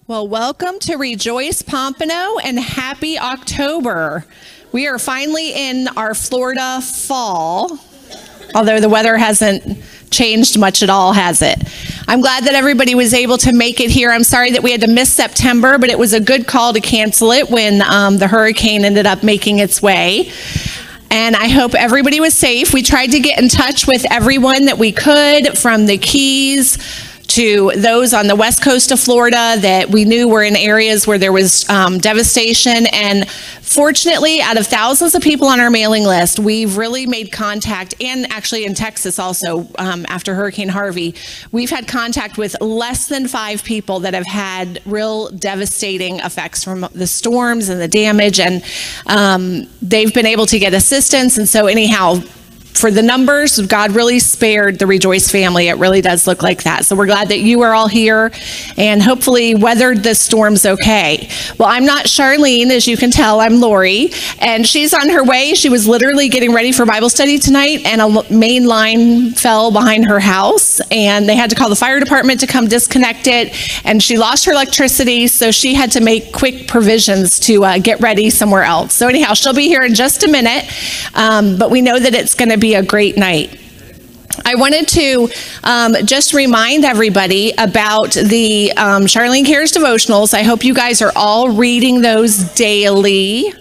Well, welcome to Rejoice Pompano and happy October. We are finally in our Florida fall, although the weather hasn't changed much at all, has it? I'm glad that everybody was able to make it here. I'm sorry that we had to miss September, but it was a good call to cancel it when the hurricane ended up making its way. And I hope everybody was safe. We tried to get in touch with everyone that we could, from the Keys to those on the west coast of Florida that we knew were in areas where there was devastation. And fortunately, out of thousands of people on our mailing list, we've really made contact, and actually in Texas also, after Hurricane Harvey, we've had contact with less than 5 people that have had real devastating effects from the storms and the damage, and they've been able to get assistance. And so anyhow, for the numbers, God really spared the Rejoice family. It really does look like that. So we're glad that you are all here and hopefully weathered the storms okay. Well, I'm not Charlene, as you can tell. I'm Lori, and she's on her way. She was literally getting ready for Bible study tonight, and a main line fell behind her house, and they had to call the fire department to come disconnect it, and she lost her electricity, so she had to make quick provisions to get ready somewhere else. So anyhow, she'll be here in just a minute, but we know that it's going to be a great night. I wanted to just remind everybody about the Charlene Cares devotionals. I hope you guys are all reading those daily.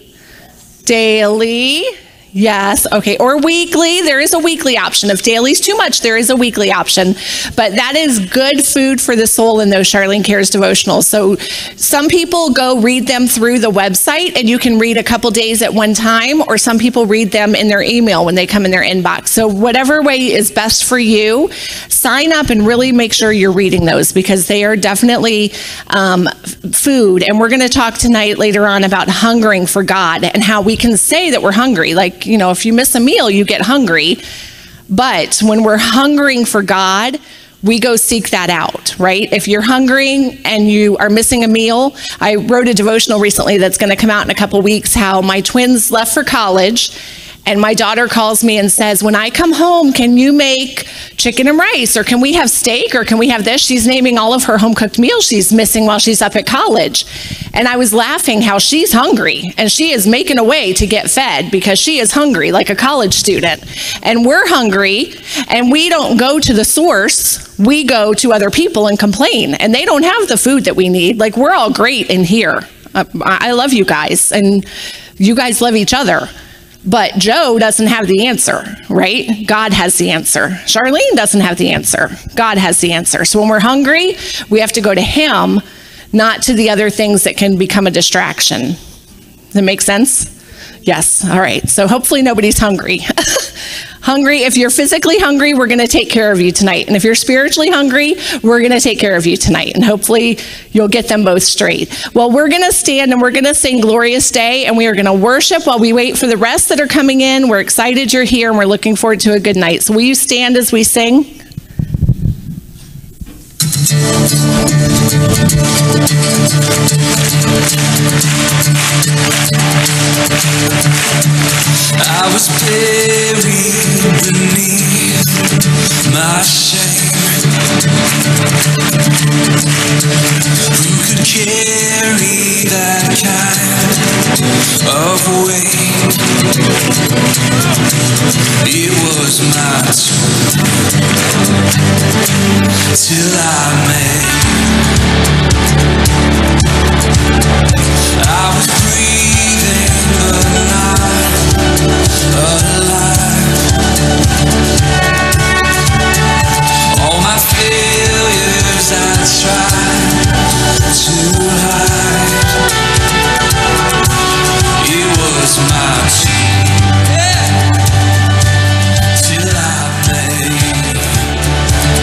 Yes, okay, or weekly. There is a weekly option. If daily's too much, there is a weekly option. But that is good food for the soul in those Charlene Cares devotionals. So some people go read them through the website, and you can read a couple days at one time, or some people read them in their email when they come in their inbox. So whatever way is best for you, sign up and really make sure you're reading those, because they are definitely food. And we're going to talk tonight later on about hungering for God and how we can say that we're hungry. Like, you know, if you miss a meal, you get hungry. But when we're hungering for God, we go seek that out, right? If you're hungry and you are missing a meal, I wrote a devotional recently that's going to come out in a couple weeks, how my twins left for college, and my daughter calls me and says, when I come home, can you make chicken and rice, or can we have steak, or can we have this? She's naming all of her home-cooked meals she's missing while she's up at college. And I was laughing how she's hungry, and she is making a way to get fed because she is hungry like a college student. And we're hungry, and we don't go to the source. We go to other people and complain, and they don't have the food that we need. Like, we're all great in here. I love you guys, and you guys love each other. But Joe doesn't have the answer, right? God has the answer. Charlene doesn't have the answer. God has the answer. So when we're hungry, we have to go to him, not to the other things that can become a distraction. Does that make sense? Yes. All right. So hopefully nobody's hungry. Hungry. If you're physically hungry, we're going to take care of you tonight. And if you're spiritually hungry, we're going to take care of you tonight. And hopefully you'll get them both straight. Well, we're going to stand and we're going to sing Glorious Day, and we are going to worship while we wait for the rest that are coming in. We're excited you're here, and we're looking forward to a good night. So will you stand as we sing? I was buried beneath my shame. Who could carry that kind of weight? It was my turn till I met. I was breathing but not alive. All my failures I tried to hide. It was my turn till I met.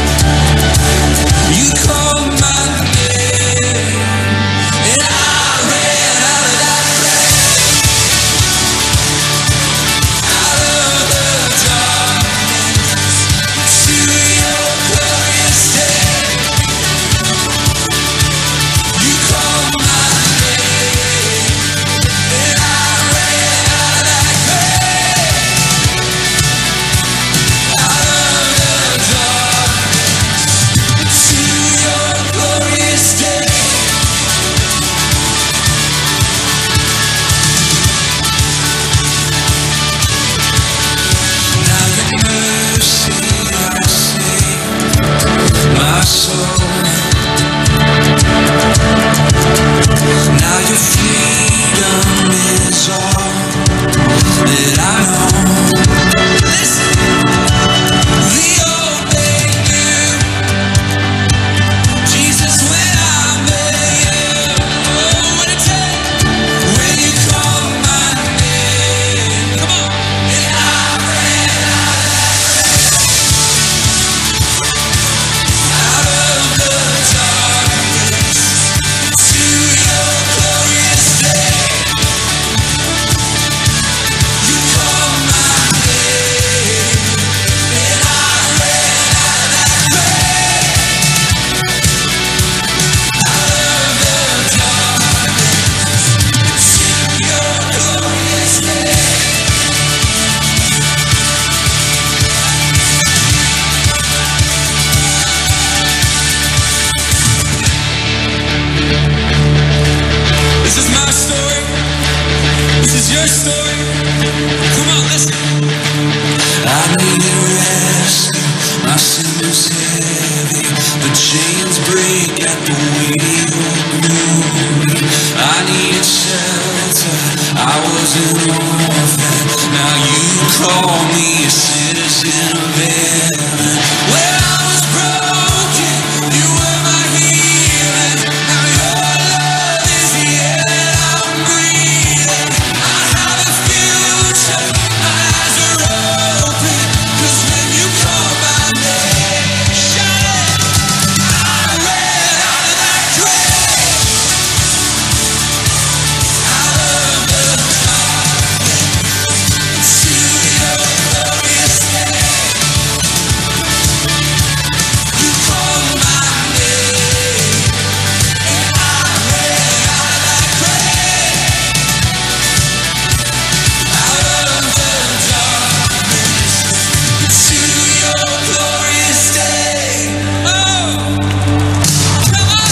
You called my name and I soul. Now your freedom is all that I know. Listen, the old day knew Jesus when I met you. Oh, what a day when you called my name. Come on, and I ran out of the darkness to your glorious day. You called my name, and I ran out of that grave. Out of the darkness to your glorious day. This is my story. This is your story. Come on, listen. I needed rescue. My sin was heavy. The chains break at the weight of your glory. I needed shelter. I was an orphan. Now you call me a citizen of heaven. When I was broken, you were my healing. Now your love is the air that I'm breathing. I have a future. My eyes are open. 'Cause when you call my name, shout it. I ran out of that grave. Out of the darkness to your glorious day. You called my name, and I ran out of that grave. Out of the darkness to your glorious day. Oh, come on.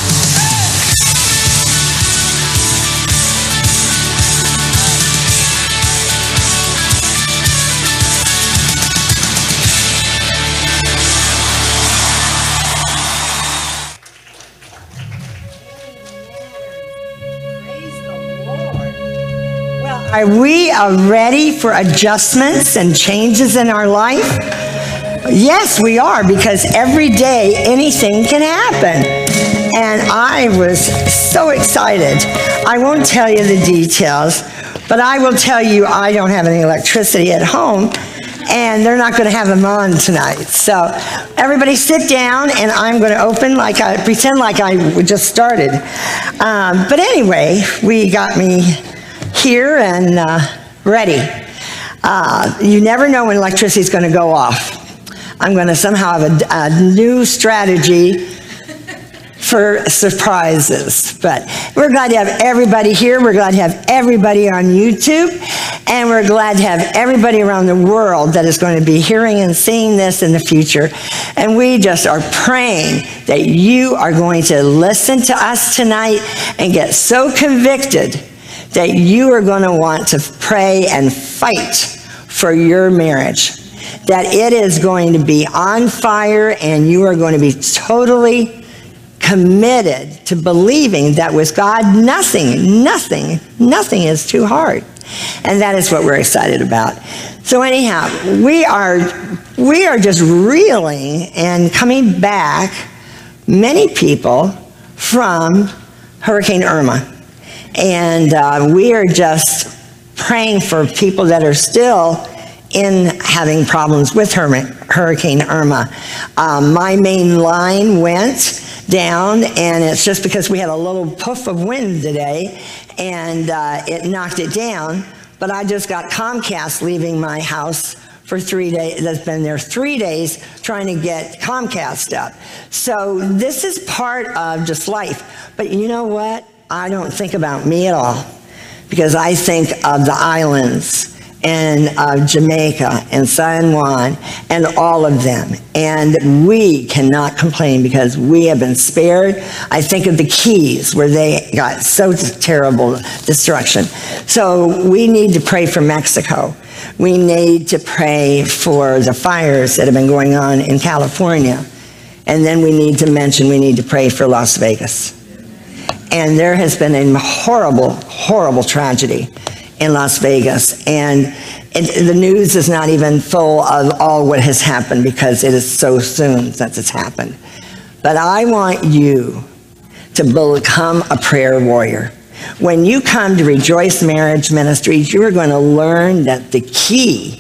Well, are we ready for adjustments and changes in our life? Yes, we are, because every day anything can happen. And I was so excited. I won't tell you the details, but I will tell you I don't have any electricity at home, and they're not going to have them on tonight. So everybody sit down, and I'm going to pretend like I just started. But anyway, we got me here and ready. You never know when electricity is going to go off. I'm going to somehow have a new strategy for surprises. But we're glad to have everybody here. We're glad to have everybody on YouTube. And we're glad to have everybody around the world that is going to be hearing and seeing this in the future. And we just are praying that you are going to listen to us tonight and get so convicted that you are going to want to pray and fight for your marriage. That it is going to be on fire, and you are going to be totally committed to believing that with God, nothing is too hard. And that is what we're excited about. So anyhow, we are just reeling and coming back, many people, from Hurricane Irma. And we are just praying for people that are still having problems with Hurricane Irma. My main line went down, and it's just because we had a little puff of wind today, and it knocked it down. But I just got Comcast leaving my house for 3 days. That's been there 3 days trying to get Comcast up. So this is part of just life. But you know what? I don't think about me at all, because I think of the islands and Jamaica and San Juan and all of them. And we cannot complain because we have been spared. I think of the Keys where they got so terrible destruction. So we need to pray for Mexico. We need to pray for the fires that have been going on in California. And then we need to pray for Las Vegas. And there has been a horrible, horrible tragedy in Las Vegas. And the news is not even full of all what has happened because it is so soon since it's happened. But I want you to become a prayer warrior. When you come to Rejoice Marriage Ministries, you are going to learn that the key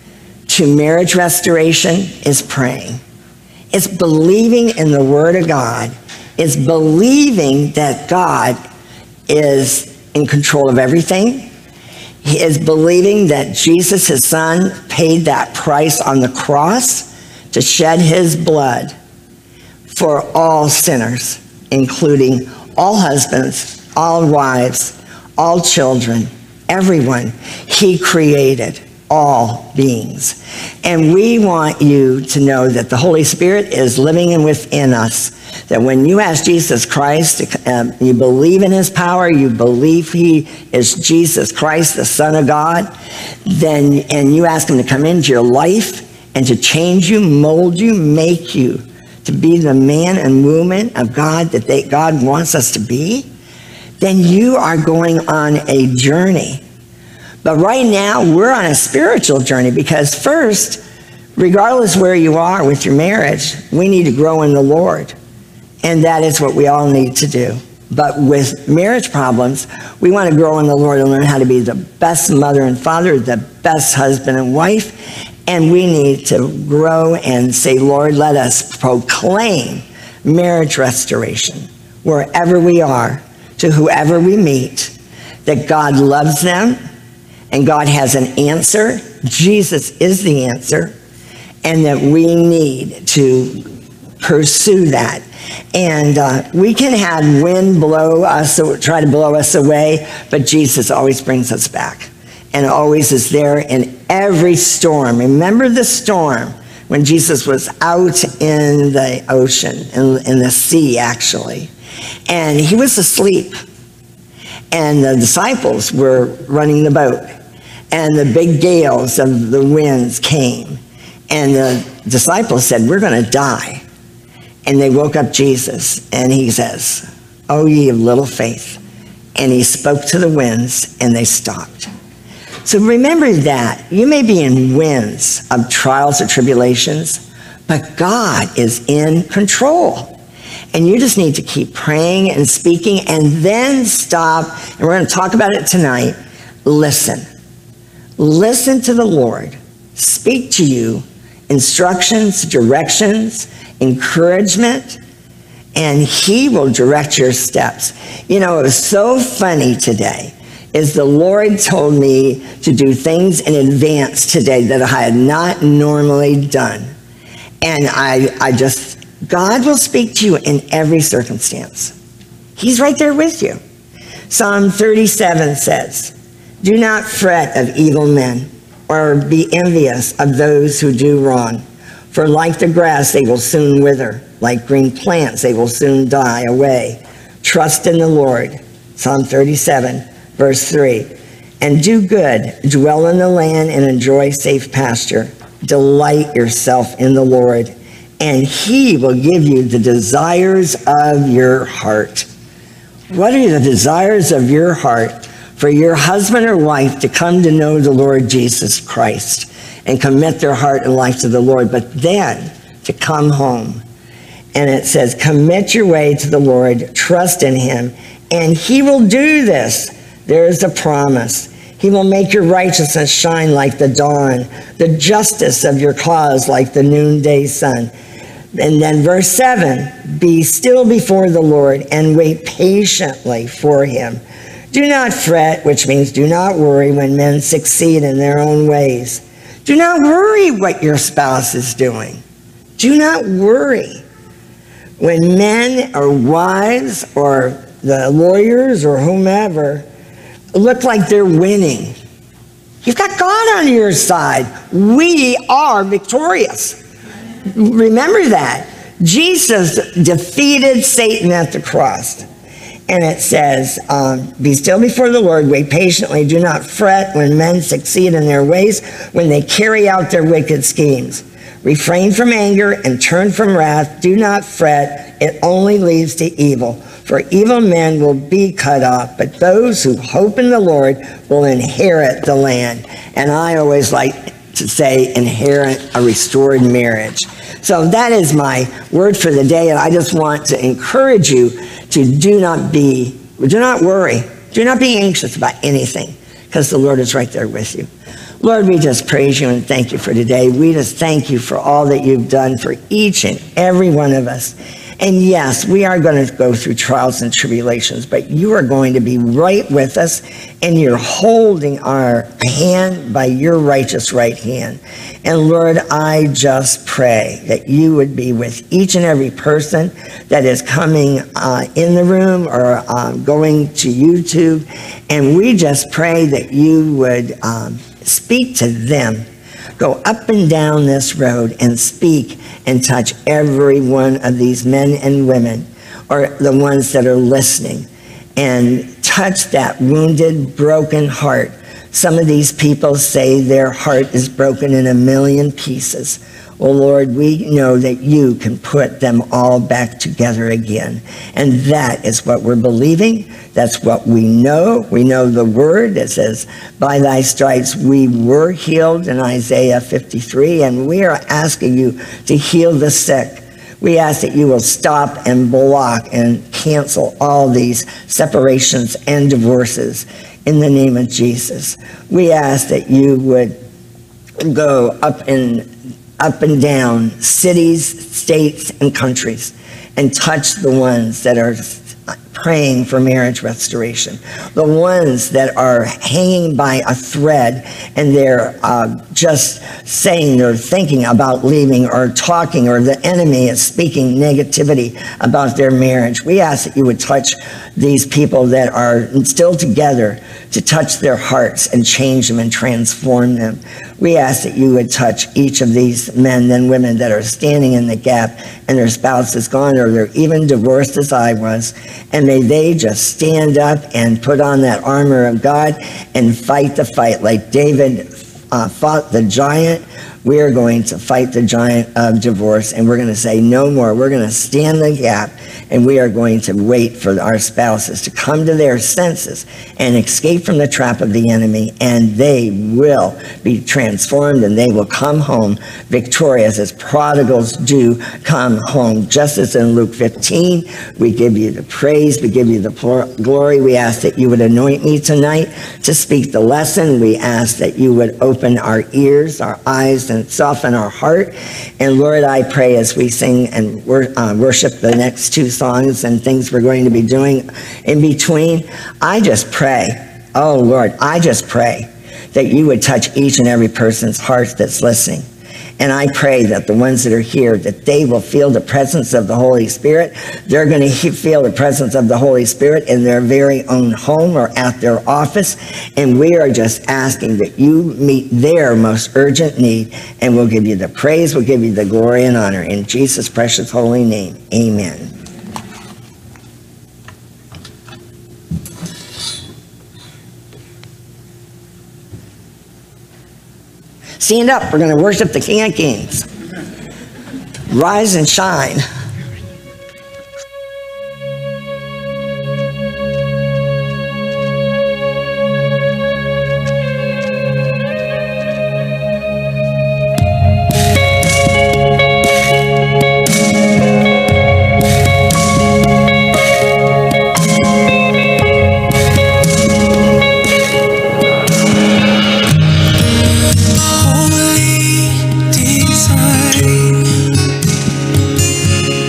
to marriage restoration is praying. It's believing in the Word of God. It's believing that God is in control of everything. He is believing that Jesus, his son, paid that price on the cross to shed his blood for all sinners, including all husbands, all wives, all children, everyone. He created all beings. And we want you to know that the Holy Spirit is living in within us. That when you ask Jesus Christ, you believe in his power, you believe he is Jesus Christ, the Son of God, and you ask him to come into your life and to change you, mold you, make you to be the man and woman of God that God wants us to be, then you are going on a journey. But right now, we're on a spiritual journey because first, regardless where you are with your marriage, we need to grow in the Lord. And that is what we all need to do. But with marriage problems, we want to grow in the Lord and learn how to be the best mother and father, the best husband and wife. And we need to grow and say, Lord, let us proclaim marriage restoration wherever we are, to whoever we meet, that God loves them and God has an answer. Jesus is the answer, and that we need to pursue that. And we can have wind blow us, try to blow us away, but Jesus always brings us back and always is there in every storm. Remember the storm when Jesus was out in the ocean, in the sea actually, and he was asleep. And the disciples were running the boat, and the big gales of the winds came. And the disciples said, we're going to die. And they woke up Jesus, and he says, "Oh, ye of little faith." And he spoke to the winds, and they stopped. So remember that. You may be in winds of trials or tribulations, but God is in control. And you just need to keep praying and speaking, and then stop. And we're going to talk about it tonight. Listen. Listen to the Lord speak to you instructions, directions, encouragement, and he will direct your steps. You know, it was so funny today is the Lord told me to do things in advance today that I had not normally done. And God will speak to you in every circumstance. He's right there with you. Psalm 37 says, "Do not fret of evil men or be envious of those who do wrong. For like the grass, they will soon wither. Like green plants, they will soon die away. Trust in the Lord." Psalm 37, verse 3. "And do good, dwell in the land and enjoy safe pasture. Delight yourself in the Lord, and he will give you the desires of your heart." What are the desires of your heart? For your husband or wife to come to know the Lord Jesus Christ and commit their heart and life to the Lord, but then to come home. And it says, commit your way to the Lord, trust in him, and he will do this. There is a promise. He will make your righteousness shine like the dawn, the justice of your cause like the noonday sun. And then verse 7, be still before the Lord and wait patiently for him. Do not fret, which means do not worry when men succeed in their own ways. Do not worry what your spouse is doing. Do not worry. When men or wives or the lawyers or whomever look like they're winning, you've got God on your side. We are victorious. Remember that. Jesus defeated Satan at the cross. And it says, be still before the Lord, wait patiently, do not fret when men succeed in their ways, when they carry out their wicked schemes. Refrain from anger and turn from wrath. Do not fret. It only leads to evil. For evil men will be cut off, but those who hope in the Lord will inherit the land. And I always like to say inherit a restored marriage. So that is my word for the day, and I just want to encourage you to do not worry, do not be anxious about anything, because the Lord is right there with you. Lord, we just praise you and thank you for today. We just thank you for all that you've done for each and every one of us. And yes, we are going to go through trials and tribulations, but you are going to be right with us, and you're holding our hand by your righteous right hand. And Lord, I just pray that you would be with each and every person that is coming in the room or going to YouTube. And we just pray that you would speak to them. Go up and down this road and speak and touch every one of these men and women, or the ones that are listening, and touch that wounded, broken heart. Some of these people say their heart is broken in a million pieces. Well, Lord, we know that you can put them all back together again. And that is what we're believing. That's what we know. We know the word that says, by thy stripes we were healed in Isaiah 53. And we are asking you to heal the sick. We ask that you will stop and block and cancel all these separations and divorces in the name of Jesus. We ask that you would go up and down cities, states, and countries and touch the ones that are praying for marriage restoration, the ones that are hanging by a thread and they're just saying they're thinking about leaving or talking, or the enemy is speaking negativity about their marriage. We ask that you would touch these people that are still together, to touch their hearts and change them and transform them. We ask that you would touch each of these men and women that are standing in the gap and their spouse is gone, or they're even divorced as I was, and may they just stand up and put on that armor of God and fight the fight like David fought the giant. We are going to fight the giant of divorce, and we're going to say no more. We're going to stand the gap, and we are going to wait for our spouses to come to their senses and escape from the trap of the enemy, and they will be transformed, and they will come home victorious as prodigals do come home. Just as in Luke 15, we give you the praise, we give you the glory. We ask that you would anoint me tonight to speak the lesson. We ask that you would open our ears, our eyes, and soften our heart. And Lord, I pray as we sing and worship the next two songs and things we're going to be doing in between, I just pray, oh Lord, I just pray that you would touch each and every person's heart that's listening. And I pray that the ones that are here, that they will feel the presence of the Holy Spirit. They're going to feel the presence of the Holy Spirit in their very own home or at their office. And we are just asking that you meet their most urgent need. And we'll give you the praise, we'll give you the glory and honor. In Jesus' precious holy name, amen. Stand up, we're going to worship the King of Kings. Rise and shine. Holy design,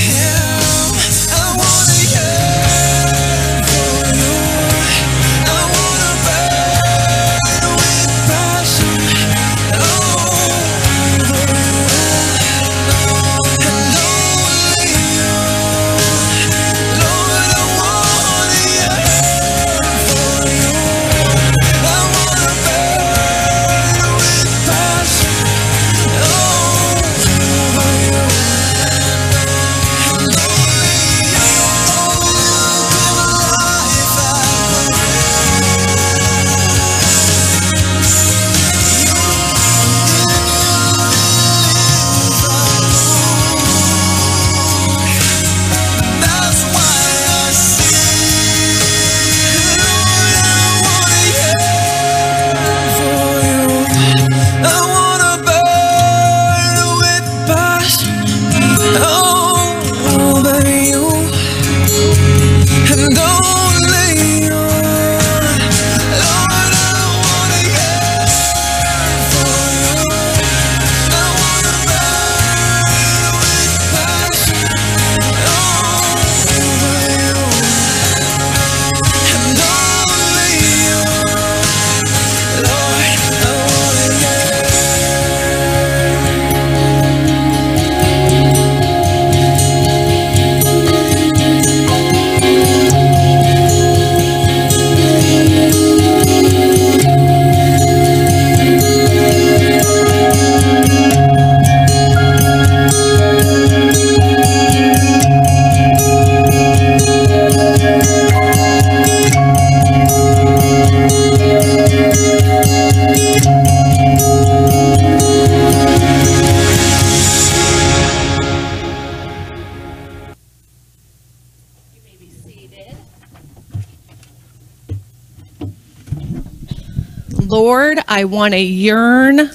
Lord, I want to yearn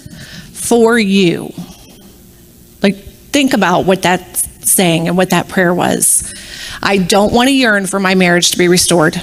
for you. Like, think about what that's saying and what that prayer was. I don't want to yearn for my marriage to be restored.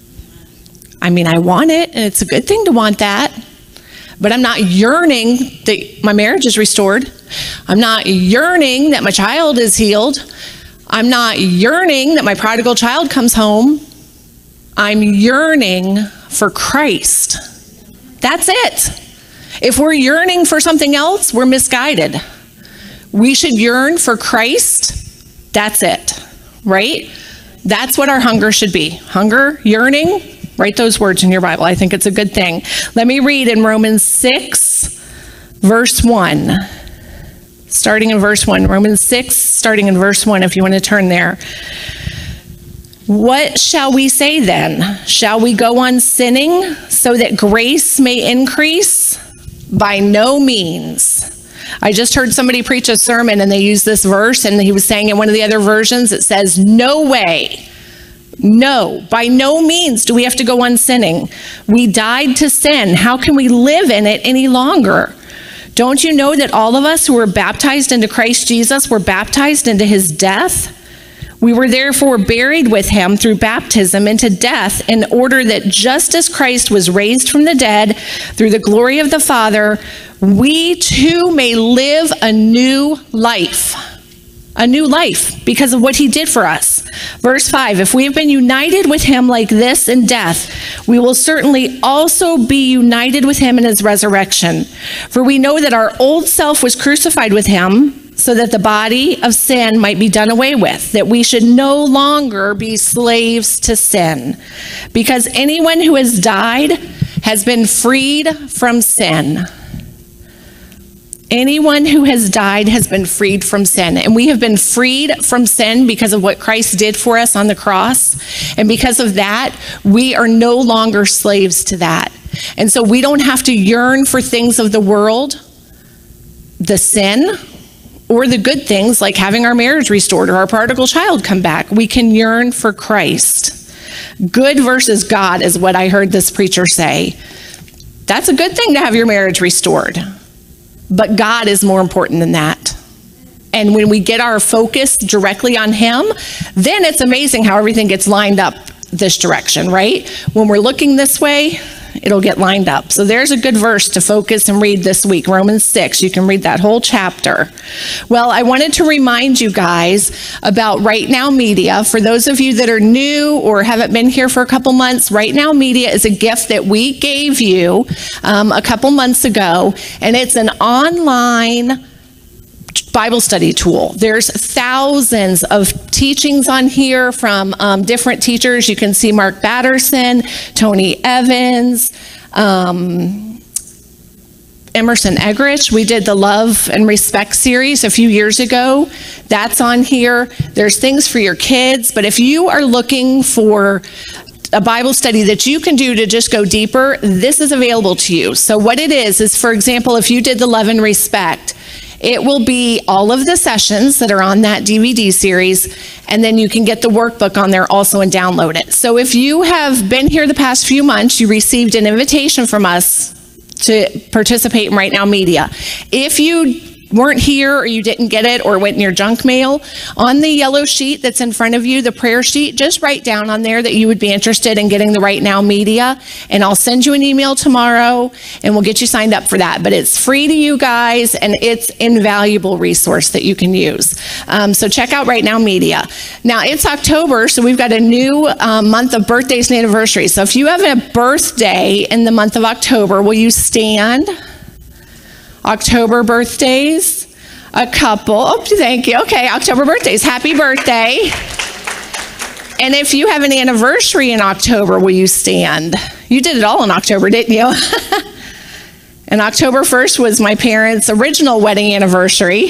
I mean, I want it, and it's a good thing to want that. But I'm not yearning that my marriage is restored. I'm not yearning that my child is healed. I'm not yearning that my prodigal child comes home. I'm yearning for Christ. That's it. If we're yearning for something else, we're misguided. We should yearn for Christ. That's it, right? That's what our hunger should be. Hunger, yearning, write those words in your Bible. I think it's a good thing. Let me read in Romans 6, verse 1. Starting in verse 1. Romans 6, starting in verse 1, if you want to turn there. What shall we say then? Shall we go on sinning so that grace may increase? By no means. I just heard somebody preach a sermon and they used this verse, and he was saying in one of the other versions, it says, no way. No, by no means do we have to go on sinning. We died to sin. How can we live in it any longer? Don't you know that all of us who were baptized into Christ Jesus were baptized into his death? We were therefore buried with him through baptism into death, in order that just as Christ was raised from the dead through the glory of the Father, we too may live a new life. A new life because of what he did for us. Verse 5, if we have been united with him like this in death, we will certainly also be united with him in his resurrection. For we know that our old self was crucified with him, so that the body of sin might be done away with, that we should no longer be slaves to sin. Because anyone who has died has been freed from sin. Anyone who has died has been freed from sin. And we have been freed from sin because of what Christ did for us on the cross. And because of that, we are no longer slaves to that. And so we don't have to yearn for things of the world, the sin, or the good things like having our marriage restored or our prodigal child come back. We can yearn for Christ. Good versus God is what I heard this preacher say. That's a good thing to have your marriage restored. But God is more important than that. And when we get our focus directly on him, then it's amazing how everything gets lined up this direction, right? When we're looking this way, it'll get lined up. So there's a good verse to focus and read this week, Romans 6. You can read that whole chapter. Well, I wanted to remind you guys about Right Now Media. For those of you that are new or haven't been here for a couple months, Right Now Media is a gift that we gave you a couple months ago, and it's an online Bible study tool. There's thousands of teachings on here from different teachers. You can see Mark Batterson, Tony Evans, Emerson Eggerichs. We did the Love and Respect series a few years ago. That's on here. There's things for your kids, but if you are looking for a Bible study that you can do to just go deeper, this is available to you. So what it is, for example, if you did the Love and Respect, it will be all of the sessions that are on that DVD series, and then you can get the workbook on there also and download it. So if you have been here the past few months, you received an invitation from us to participate in Right Now Media. If you weren't here or you didn't get it or went in your junk mail, on the yellow sheet that's in front of you, the prayer sheet, just write down on there that you would be interested in getting the Right Now Media, and I'll send you an email tomorrow and we'll get you signed up for that. But it's free to you guys and it's an invaluable resource that you can use. So check out Right Now Media. Now it's October, so we've got a new month of birthdays and anniversaries. So if you have a birthday in the month of October, will you stand? October birthdays, a couple. Oh, thank you. Okay, October birthdays. Happy birthday. And if you have an anniversary in October, will you stand? You did it all in October, didn't you? And October 1st was my parents' original wedding anniversary.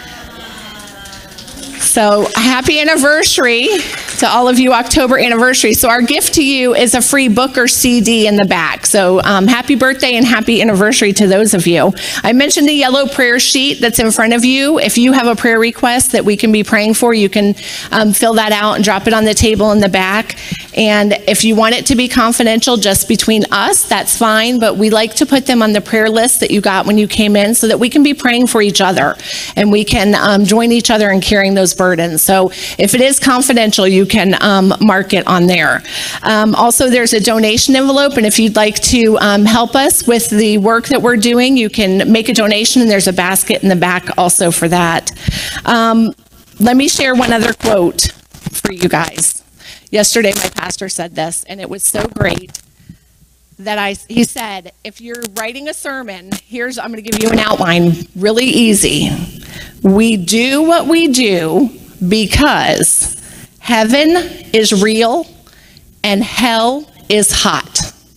So happy anniversary to all of you October anniversary. So our gift to you is a free book or CD in the back. So happy birthday and happy anniversary to those of you. I mentioned the yellow prayer sheet that's in front of you. If you have a prayer request that we can be praying for, you can fill that out and drop it on the table in the back. And if you want it to be confidential just between us, that's fine. But we like to put them on the prayer list that you got when you came in so that we can be praying for each other and we can join each other in carrying those burdens. So if it is confidential, you can mark it on there. Also, there's a donation envelope, and if you'd like to help us with the work that we're doing, you can make a donation, and there's a basket in the back also for that. Let me share one other quote for you guys. Yesterday, my pastor said this, and it was so great that he said, if you're writing a sermon, I'm going to give you an outline, really easy. We do what we do because heaven is real and hell is hot.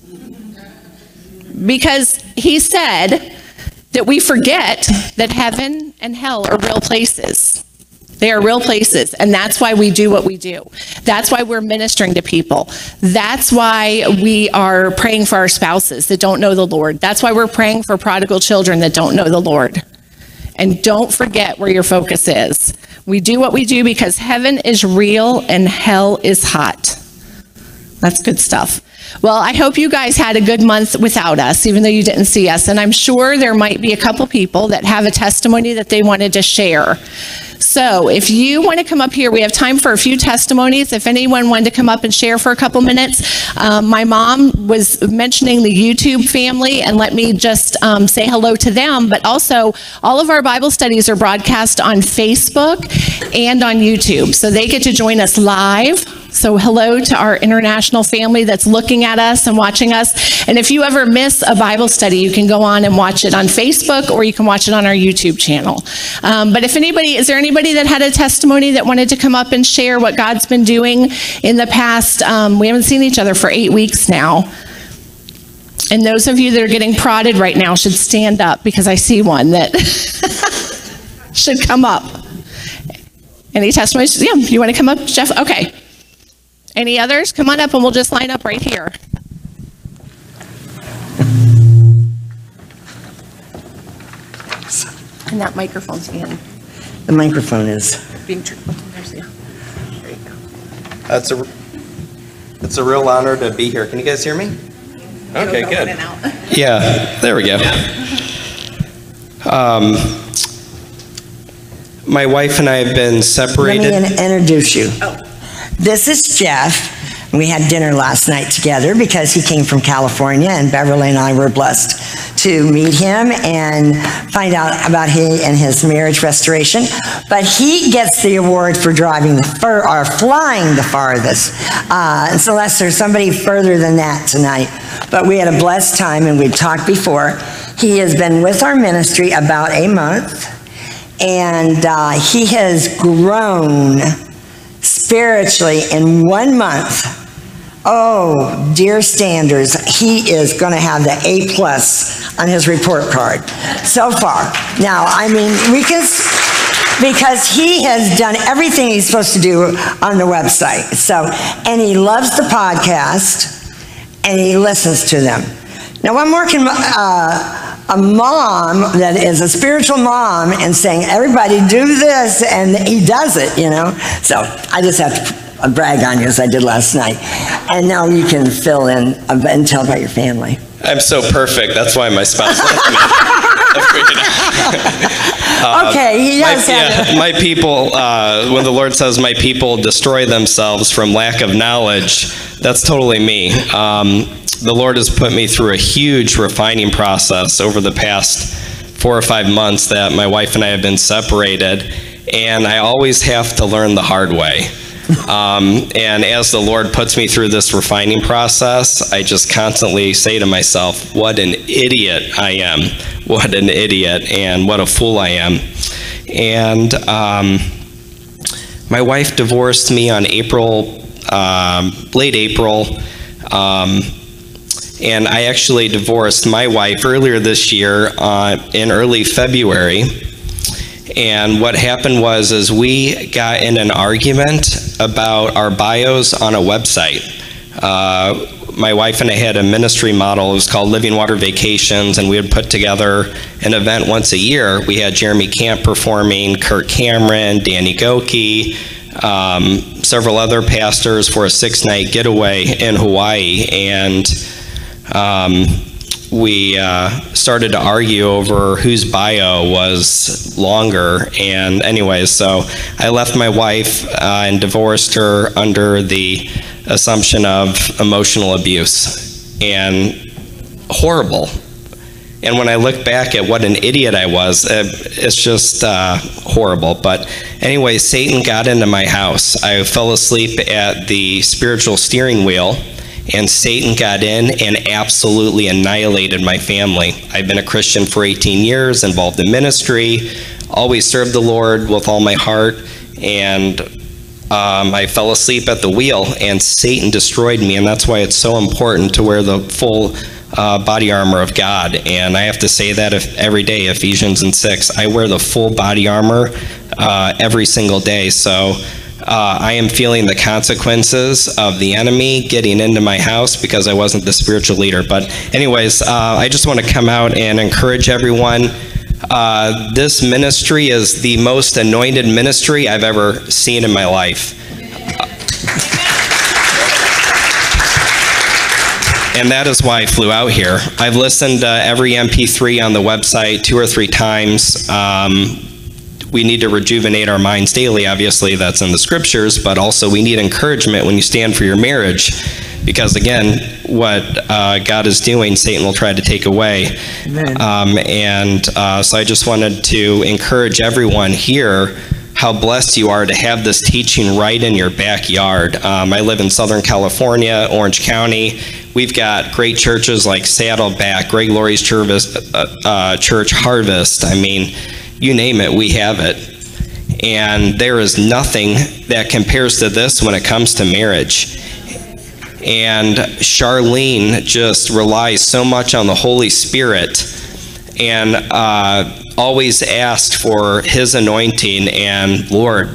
Because he said that we forget that heaven and hell are real places. They are real places, and that's why we do what we do. That's why we're ministering to people. That's why we are praying for our spouses that don't know the Lord. That's why we're praying for prodigal children that don't know the Lord. And don't forget where your focus is. We do what we do because heaven is real and hell is hot. That's good stuff. Well, I hope you guys had a good month without us, even though you didn't see us. And I'm sure there might be a couple people that have a testimony that they wanted to share. So if you want to come up here, we have time for a few testimonies. If anyone wanted to come up and share for a couple minutes. My mom was mentioning the YouTube family, and let me just say hello to them. But also, all of our Bible studies are broadcast on Facebook and on YouTube. So they get to join us live. So hello to our international family that's looking at us and watching us. And if you ever miss a Bible study, you can go on and watch it on Facebook, or you can watch it on our YouTube channel. But if is there anybody that had a testimony that wanted to come up and share what God's been doing in the past? We haven't seen each other for 8 weeks now. And those of you that are getting prodded right now should stand up, because I see one that should come up. Any testimonies? Yeah, you want to come up, Jeff? Okay. Any others? Come on up and we'll just line up right here. And that microphone's in. The microphone is Being true. There you go. It's a real honor to be here. Can you guys hear me? Okay, good. Yeah, there we go. My wife and I have been separated. Let me introduce you. This is Jeff. We had dinner last night together because he came from California, and Beverly and I were blessed to meet him and find out about he and his marriage restoration. But he gets the award for driving or flying the farthest. Unless there's somebody further than that tonight. But we had a blessed time, and we've talked before. He has been with our ministry about a month, and he has grown spiritually in 1 month. Oh, dear standards, he is going to have the A+ on his report card so far. Now, I mean, because he has done everything he's supposed to do on the website. So, and he loves the podcast, and he listens to them. Now, what more can a mom that is a spiritual mom and saying, everybody do this, and he does it, you know? So I just have to brag on you as I did last night. And now you can fill in and tell about your family. I'm so perfect. That's why my spouse left me. Okay, he does have my people, when the Lord says my people destroy themselves from lack of knowledge, that's totally me. The Lord has put me through a huge refining process over the past 4 or 5 months that my wife and I have been separated, and I always have to learn the hard way. And as the Lord puts me through this refining process, I just constantly say to myself, what an idiot I am. What an idiot, and what a fool I am. And my wife divorced me on late April. And I actually divorced my wife earlier this year in early February. And what happened was we got in an argument about our bios on a website. My wife and I had a ministry model. It was called Living Water Vacations, and we would put together an event once a year. We had Jeremy Camp performing, Kurt Cameron, Danny Goki, several other pastors for a 6-night getaway in Hawaii. And we started to argue over whose bio was longer. And anyways, so I left my wife and divorced her under the assumption of emotional abuse, and horrible. And when I look back at what an idiot I was, it's just horrible. But anyway, Satan got into my house. I fell asleep at the spiritual steering wheel, and Satan got in and absolutely annihilated my family. I've been a Christian for 18 years, involved in ministry, always served the Lord with all my heart, and I fell asleep at the wheel, and Satan destroyed me. And that's why it's so important to wear the full body armor of God. And I have to say that every day, Ephesians 6, I wear the full body armor every single day. So I am feeling the consequences of the enemy getting into my house because I wasn't the spiritual leader. But anyways, I just want to come out and encourage everyone. This ministry is the most anointed ministry I've ever seen in my life. And that is why I flew out here. I've listened to every MP3 on the website 2 or 3 times. We need to rejuvenate our minds daily. Obviously, that's in the scriptures, but also we need encouragement when you stand for your marriage. Because again, what God is doing, Satan will try to take away. So I just wanted to encourage everyone here how blessed you are to have this teaching right in your backyard. I live in Southern California, Orange County. We've got great churches like Saddleback, Greg Laurie's Church Harvest. I mean, you name it, we have it. And there is nothing that compares to this when it comes to marriage. And Charlene just relies so much on the Holy Spirit and always asked for his anointing. And Lord,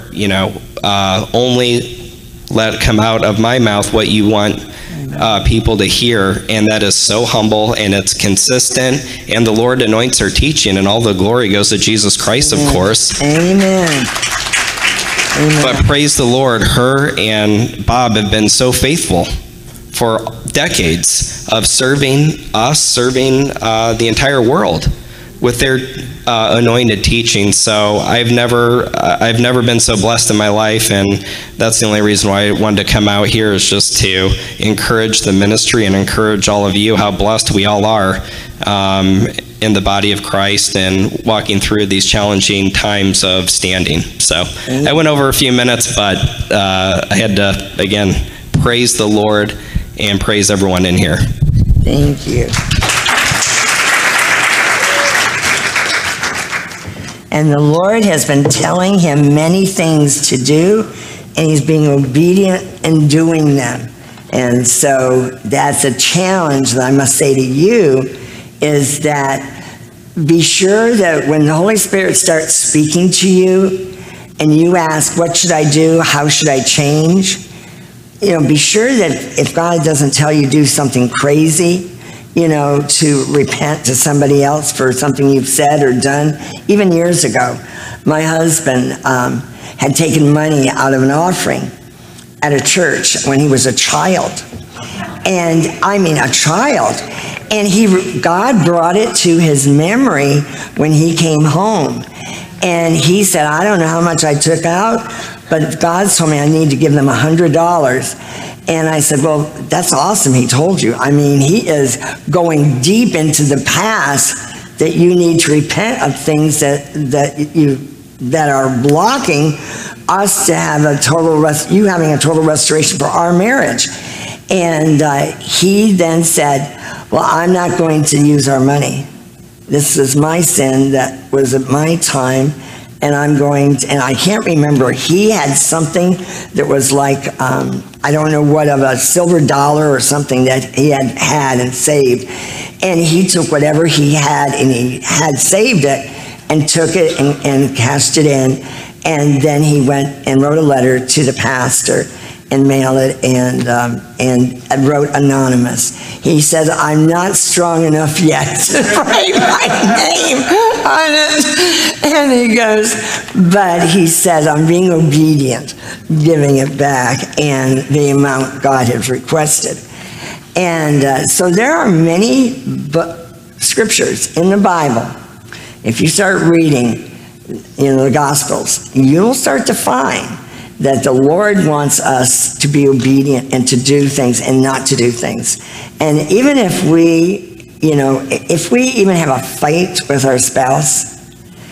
only let it come out of my mouth what you want people to hear. And that is so humble, and it's consistent. And the Lord anoints her teaching, and all the glory goes to Jesus Christ, of course. Amen. Amen. But praise the Lord, her and Bob have been so faithful for decades of serving us, serving the entire world. with their anointed teaching. So I've never been so blessed in my life, and that's the only reason why I wanted to come out here, is just to encourage the ministry and encourage all of you how blessed we all are in the body of Christ and walking through these challenging times of standing. So I went over a few minutes, but I had to, again, praise the Lord and praise everyone in here. Thank you. And the Lord has been telling him many things to do, and he's being obedient in doing them. And so that's a challenge that I must say to you, is that be sure that when the Holy Spirit starts speaking to you and you ask, what should I do? How should I change? Be sure that if God doesn't tell you do something crazy, to repent to somebody else for something you've said or done. Even years ago, my husband had taken money out of an offering at a church when he was a child. And I mean, a child. And God brought it to his memory when he came home. And he said, I don't know how much I took out, but God told me I need to give them $100. And I said, well, that's awesome, he told you. I mean, he is going deep into the past, that you need to repent of things that are blocking us to have you having a total restoration for our marriage. And he then said, well, I'm not going to use our money. This is my sin that was at my time, and and I can't remember, he had something that was like, I don't know what, of a silver dollar or something that he had and saved. And he took whatever he had, and he had saved it, and took it and cashed it in. And then he went and wrote a letter to the pastor and mailed it, and wrote anonymous. He said, I'm not strong enough yet to write my name on it. And he goes, but he said, I'm being obedient, giving it back, and the amount God has requested. And so there are many scriptures in the Bible. If you start reading, the Gospels, you'll start to find that the Lord wants us to be obedient and to do things and not to do things. And even if we even have a fight with our spouse,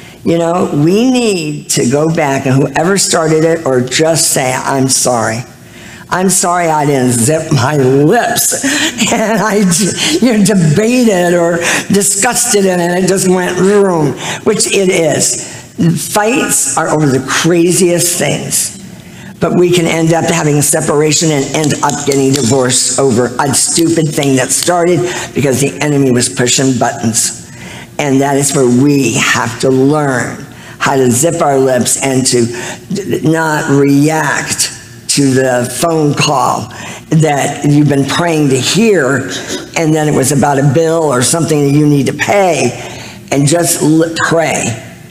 we need to go back, and whoever started it, or just say, I'm sorry. I'm sorry I didn't zip my lips, and I debated or discussed it, and it just went wrong, which it is. Fights are over the craziest things. But we can end up having a separation and end up getting divorced over a stupid thing that started because the enemy was pushing buttons. And that is where we have to learn how to zip our lips and to not react to the phone call that you've been praying to hear, and then it was about a bill or something that you need to pay, and just pray,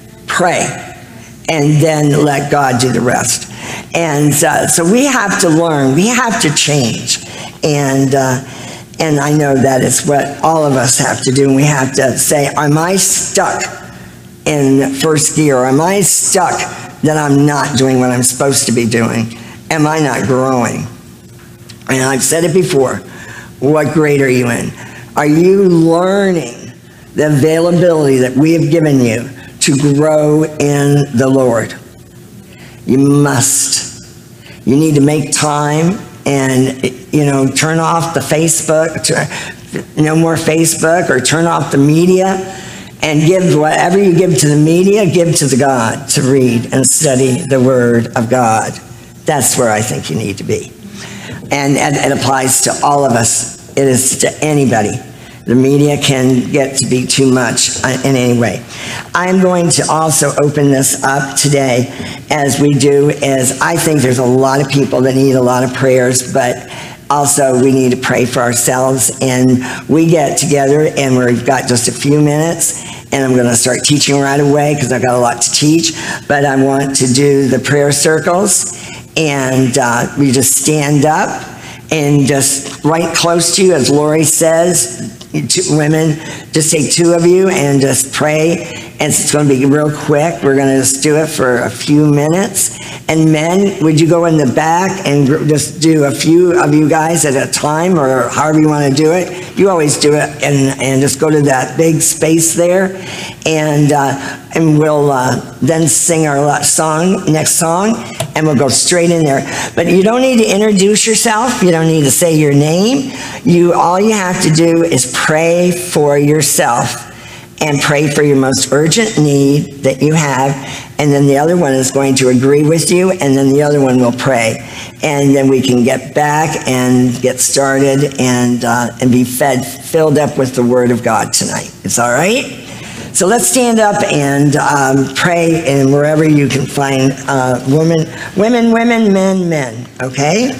and then let God do the rest. And so we have to learn, we have to change, and I know that is what all of us have to do. And we have to say, am I stuck in first gear? Or am I stuck that I'm not doing what I'm supposed to be doing? Am I not growing? And I've said it before, what grade are you in? Are you learning the availability that we have given you to grow in the Lord? You must. You need to make time and, turn off the Facebook, no more Facebook, or turn off the media, and give whatever you give to the media, give to the God to read and study the Word of God. That's where I think you need to be. And it applies to all of us. It is to anybody. The media can get to be too much in any way. I'm going to also open this up today, as we do, as I think there's a lot of people that need a lot of prayers, but also we need to pray for ourselves. And we get together, and we've got just a few minutes, and I'm going to start teaching right away because I've got a lot to teach. But I want to do the prayer circles, and we just stand up, and just right close to you, as Lori says, women, just take 2 of you and just pray. And it's going to be real quick. We're going to just do it for a few minutes. And men, would you go in the back and just do a few of you guys at a time, or however you want to do it? You always do it, and just go to that big space there, and we'll then sing our next song, and we'll go straight in there. But you don't need to introduce yourself. You don't need to say your name. All you have to do is pray for yourself. And pray for your most urgent need that you have, and then the other one is going to agree with you, and then the other one will pray. And then we can get back and get started and be filled up with the Word of God tonight. It's all right? So let's stand up and pray, and wherever you can find women, men, okay?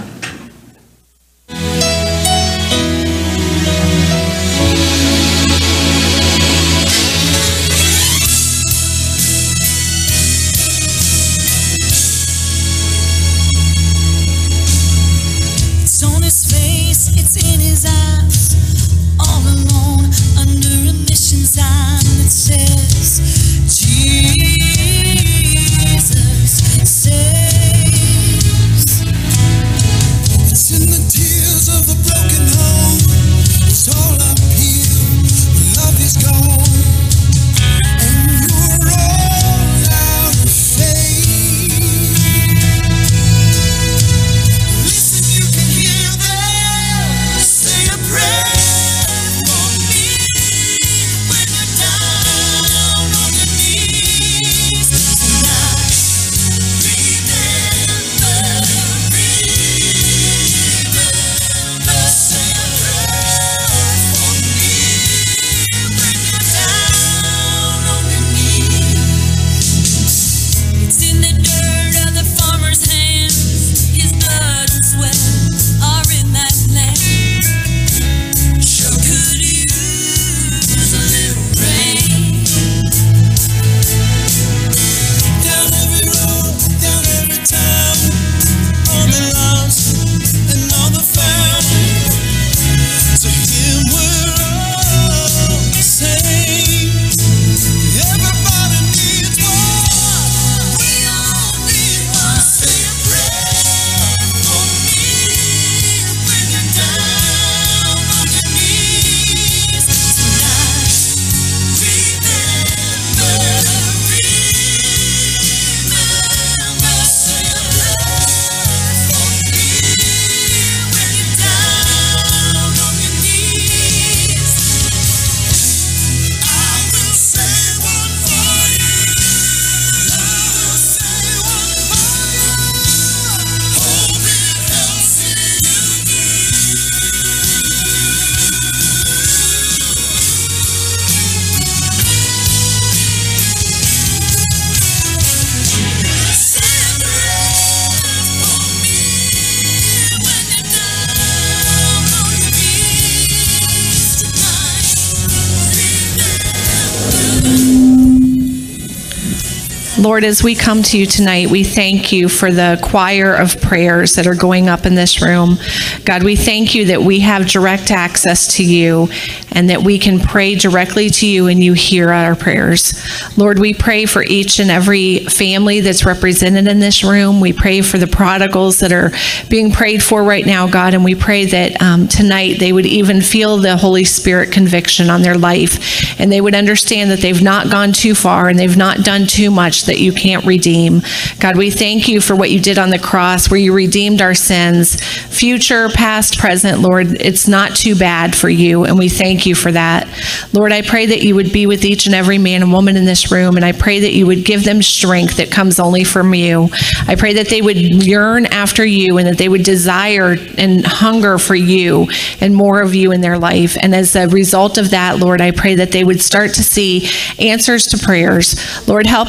Lord, as we come to you tonight, we thank you for the choir of prayers that are going up in this room. God, we thank you that we have direct access to you and that we can pray directly to you and you hear our prayers. Lord, we pray for each and every family that's represented in this room. We pray for the prodigals that are being prayed for right now, God, and we pray that tonight they would even feel the Holy Spirit conviction on their life, and they would understand that they've not gone too far and they've not done too much that you can't redeem. God, we thank you for what you did on the cross, where you redeemed our sins, future, past, present. Lord, it's not too bad for you, and we thank you for that. Lord, I pray that you would be with each and every man and woman in this room, and I pray that you would give them strength that comes only from you. I pray that they would yearn after you and that they would desire and hunger for you and more of you in their life. And as a result of that, Lord, I pray that they would start to see answers to prayers. Lord, help us to have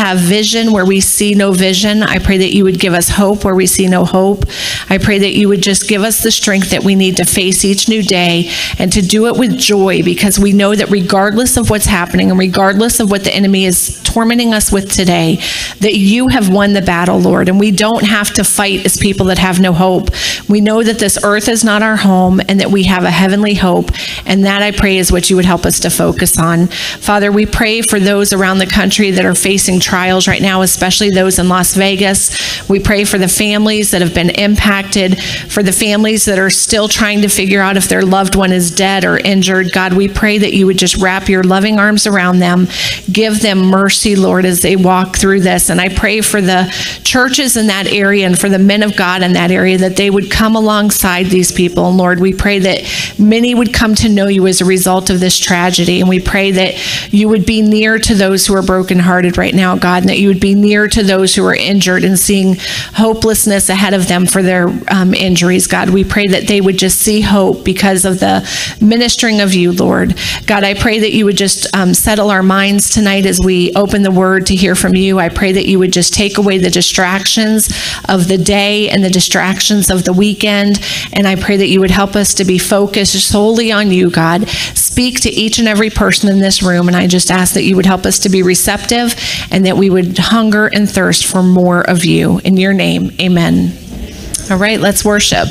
have vision where we see no vision. I pray that you would give us hope where we see no hope. I pray that you would just give us the strength that we need to face each new day and to do it with joy, because we know that regardless of what's happening and regardless of what the enemy is tormenting us with today, that you have won the battle, Lord, and we don't have to fight as people that have no hope. We know that this earth is not our home and that we have a heavenly hope, and that, I pray, is what you would help us to focus on. Father, we pray for those around the country that are facing trials right now, especially those in Las Vegas. We pray for the families that have been impacted, for the families that are still trying to figure out if their loved one is dead or injured. God, we pray that you would just wrap your loving arms around them. Give them mercy, Lord, as they walk through this. And I pray for the churches in that area and for the men of God in that area, that they would come alongside these people. And Lord, we pray that many would come to know you as a result of this tragedy. And we pray that you would be near to those who are brokenhearted right now, God, and that you would be near to those who are injured and seeing hopelessness ahead of them for their injuries. God, we pray that they would just see hope because of the ministering of you, Lord. God, I pray that you would just settle our minds tonight as we open the word to hear from you. I pray that you would just take away the distractions of the day and the distractions of the weekend. And I pray that you would help us to be focused solely on you, God. Speak to each and every person in this room. And I just ask that you would help us to be receptive and that we would hunger and thirst for more of you. In your name, amen. All right, let's worship.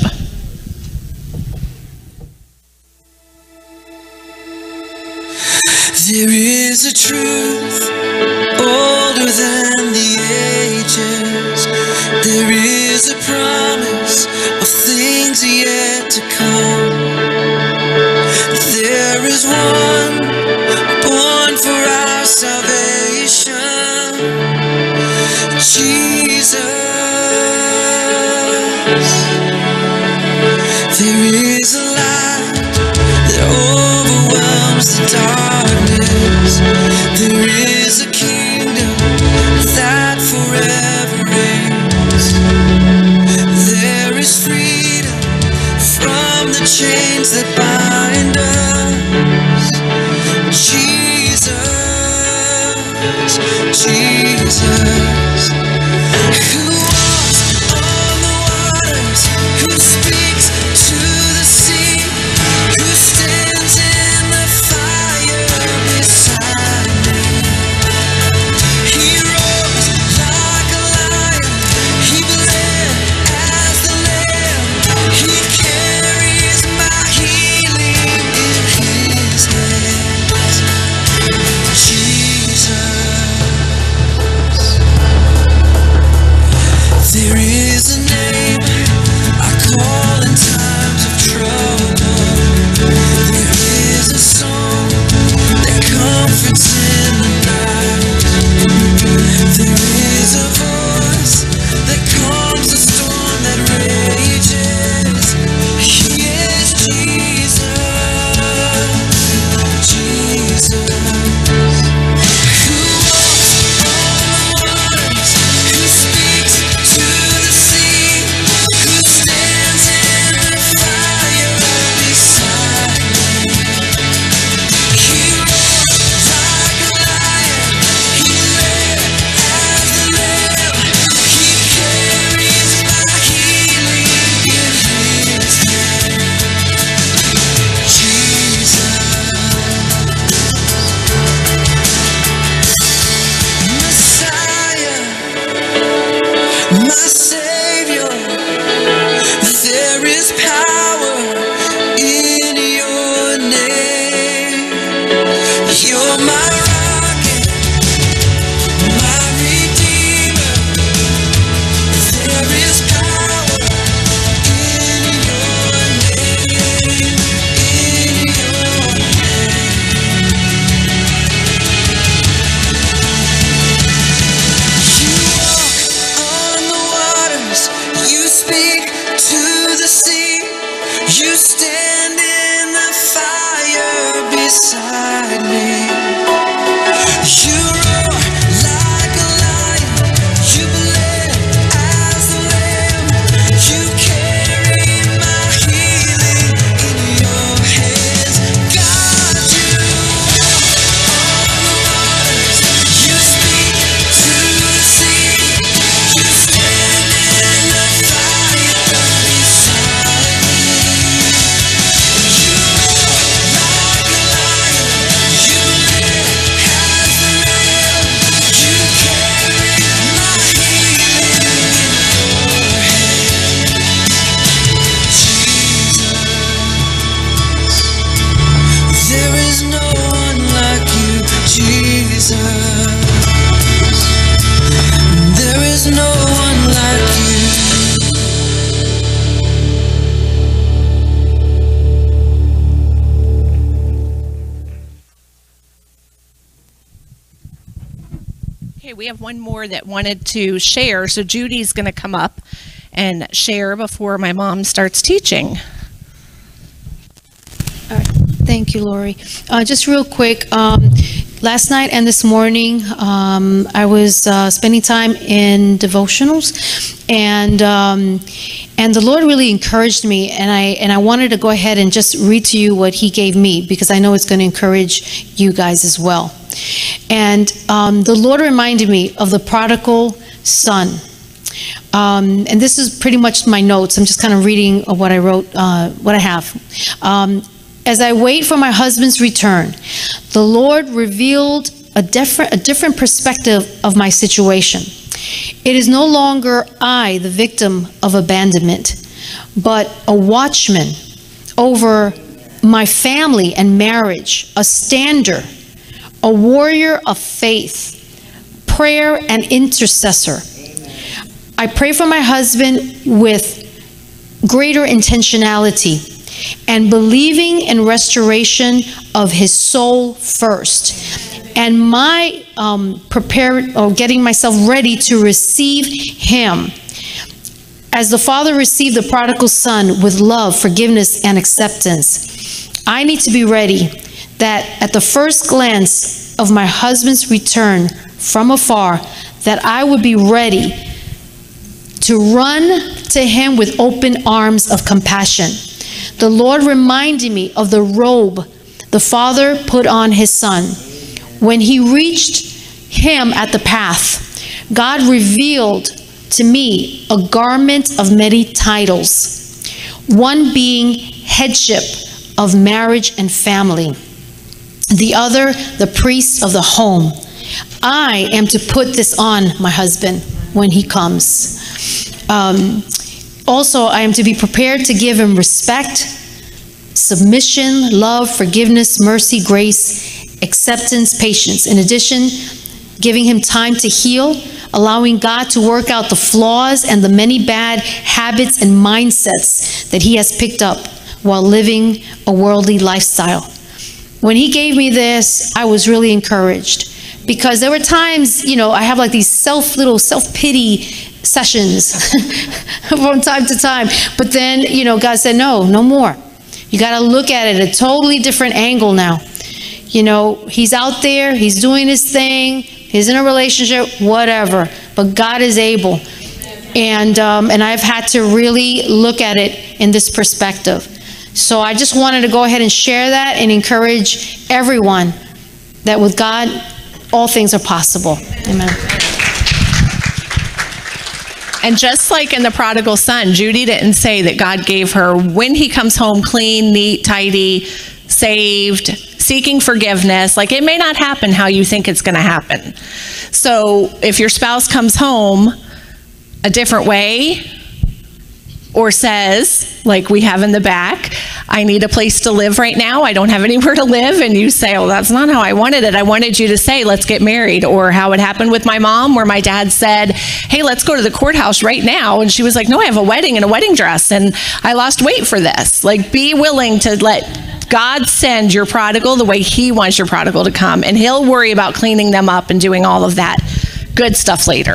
There is a truth older than the ages. There is a promise of things yet to come. There is one born for our salvation, Jesus. There is a light that overwhelms the darkness. There is a kingdom that forever reigns. There is freedom from the chains that bind us. Jesus, Jesus, who walks on the waters, who speaks to the sea, who stands in the fire beside me. He roars like a lion, he bled as the lamb, he carries my healing we have one more that wanted to share. So Judy's going to come up and share before my mom starts teaching. All right. Thank you, Lori. Just real quick, last night and this morning, I was spending time in devotionals, and the Lord really encouraged me, and I wanted to go ahead and just read to you what He gave me, because I know it's going to encourage you guys as well. And the Lord reminded me of the prodigal son. And this is pretty much my notes. I'm just kind of reading what I wrote, what I have. As I wait for my husband's return, the Lord revealed a different perspective of my situation. It is no longer I, the victim of abandonment, but a watchman over my family and marriage, a stander, a warrior of faith, prayer and intercessor. I pray for my husband with greater intentionality and believing in restoration of his soul first, and my getting myself ready to receive him as the Father received the prodigal son with love, forgiveness, and acceptance. I need to be ready that at the first glance of my husband's return from afar, that I would be ready to run to him with open arms of compassion. The Lord reminded me of the robe the Father put on his Son. When he reached him at the path, God revealed to me a garment of many titles, one being headship of marriage and family, the other the priest of the home. I am to put this on my husband when he comes. Also, I am to be prepared to give him respect, submission, love, forgiveness, mercy, grace, acceptance, patience. In addition, giving him time to heal, allowing God to work out the flaws and the many bad habits and mindsets that he has picked up while living a worldly lifestyle. When he gave me this, I was really encouraged, because there were times, I have like these little self-pity sessions from time to time. But then, God said, no more. You got to look at it at a totally different angle now. He's out there, he's doing his thing, he's in a relationship, whatever. But God is able. And I've had to really look at it in this perspective. So I just wanted to go ahead and share that and encourage everyone that with God, all things are possible. Amen. And just like in the prodigal son, Judy didn't say that God gave her, when he comes home clean, neat, tidy, saved, seeking forgiveness. Like, it may not happen how you think it's going to happen. So if your spouse comes home a different way, or says, like we have in the back, I need a place to live right now, I don't have anywhere to live, and you say, oh, that's not how I wanted it. I wanted you to say, let's get married. Or how it happened with my mom, where my dad said, hey, let's go to the courthouse right now. And she was like, no, I have a wedding and a wedding dress, and I lost weight for this. Like, be willing to let God send your prodigal the way he wants your prodigal to come, and he'll worry about cleaning them up and doing all of that good stuff later.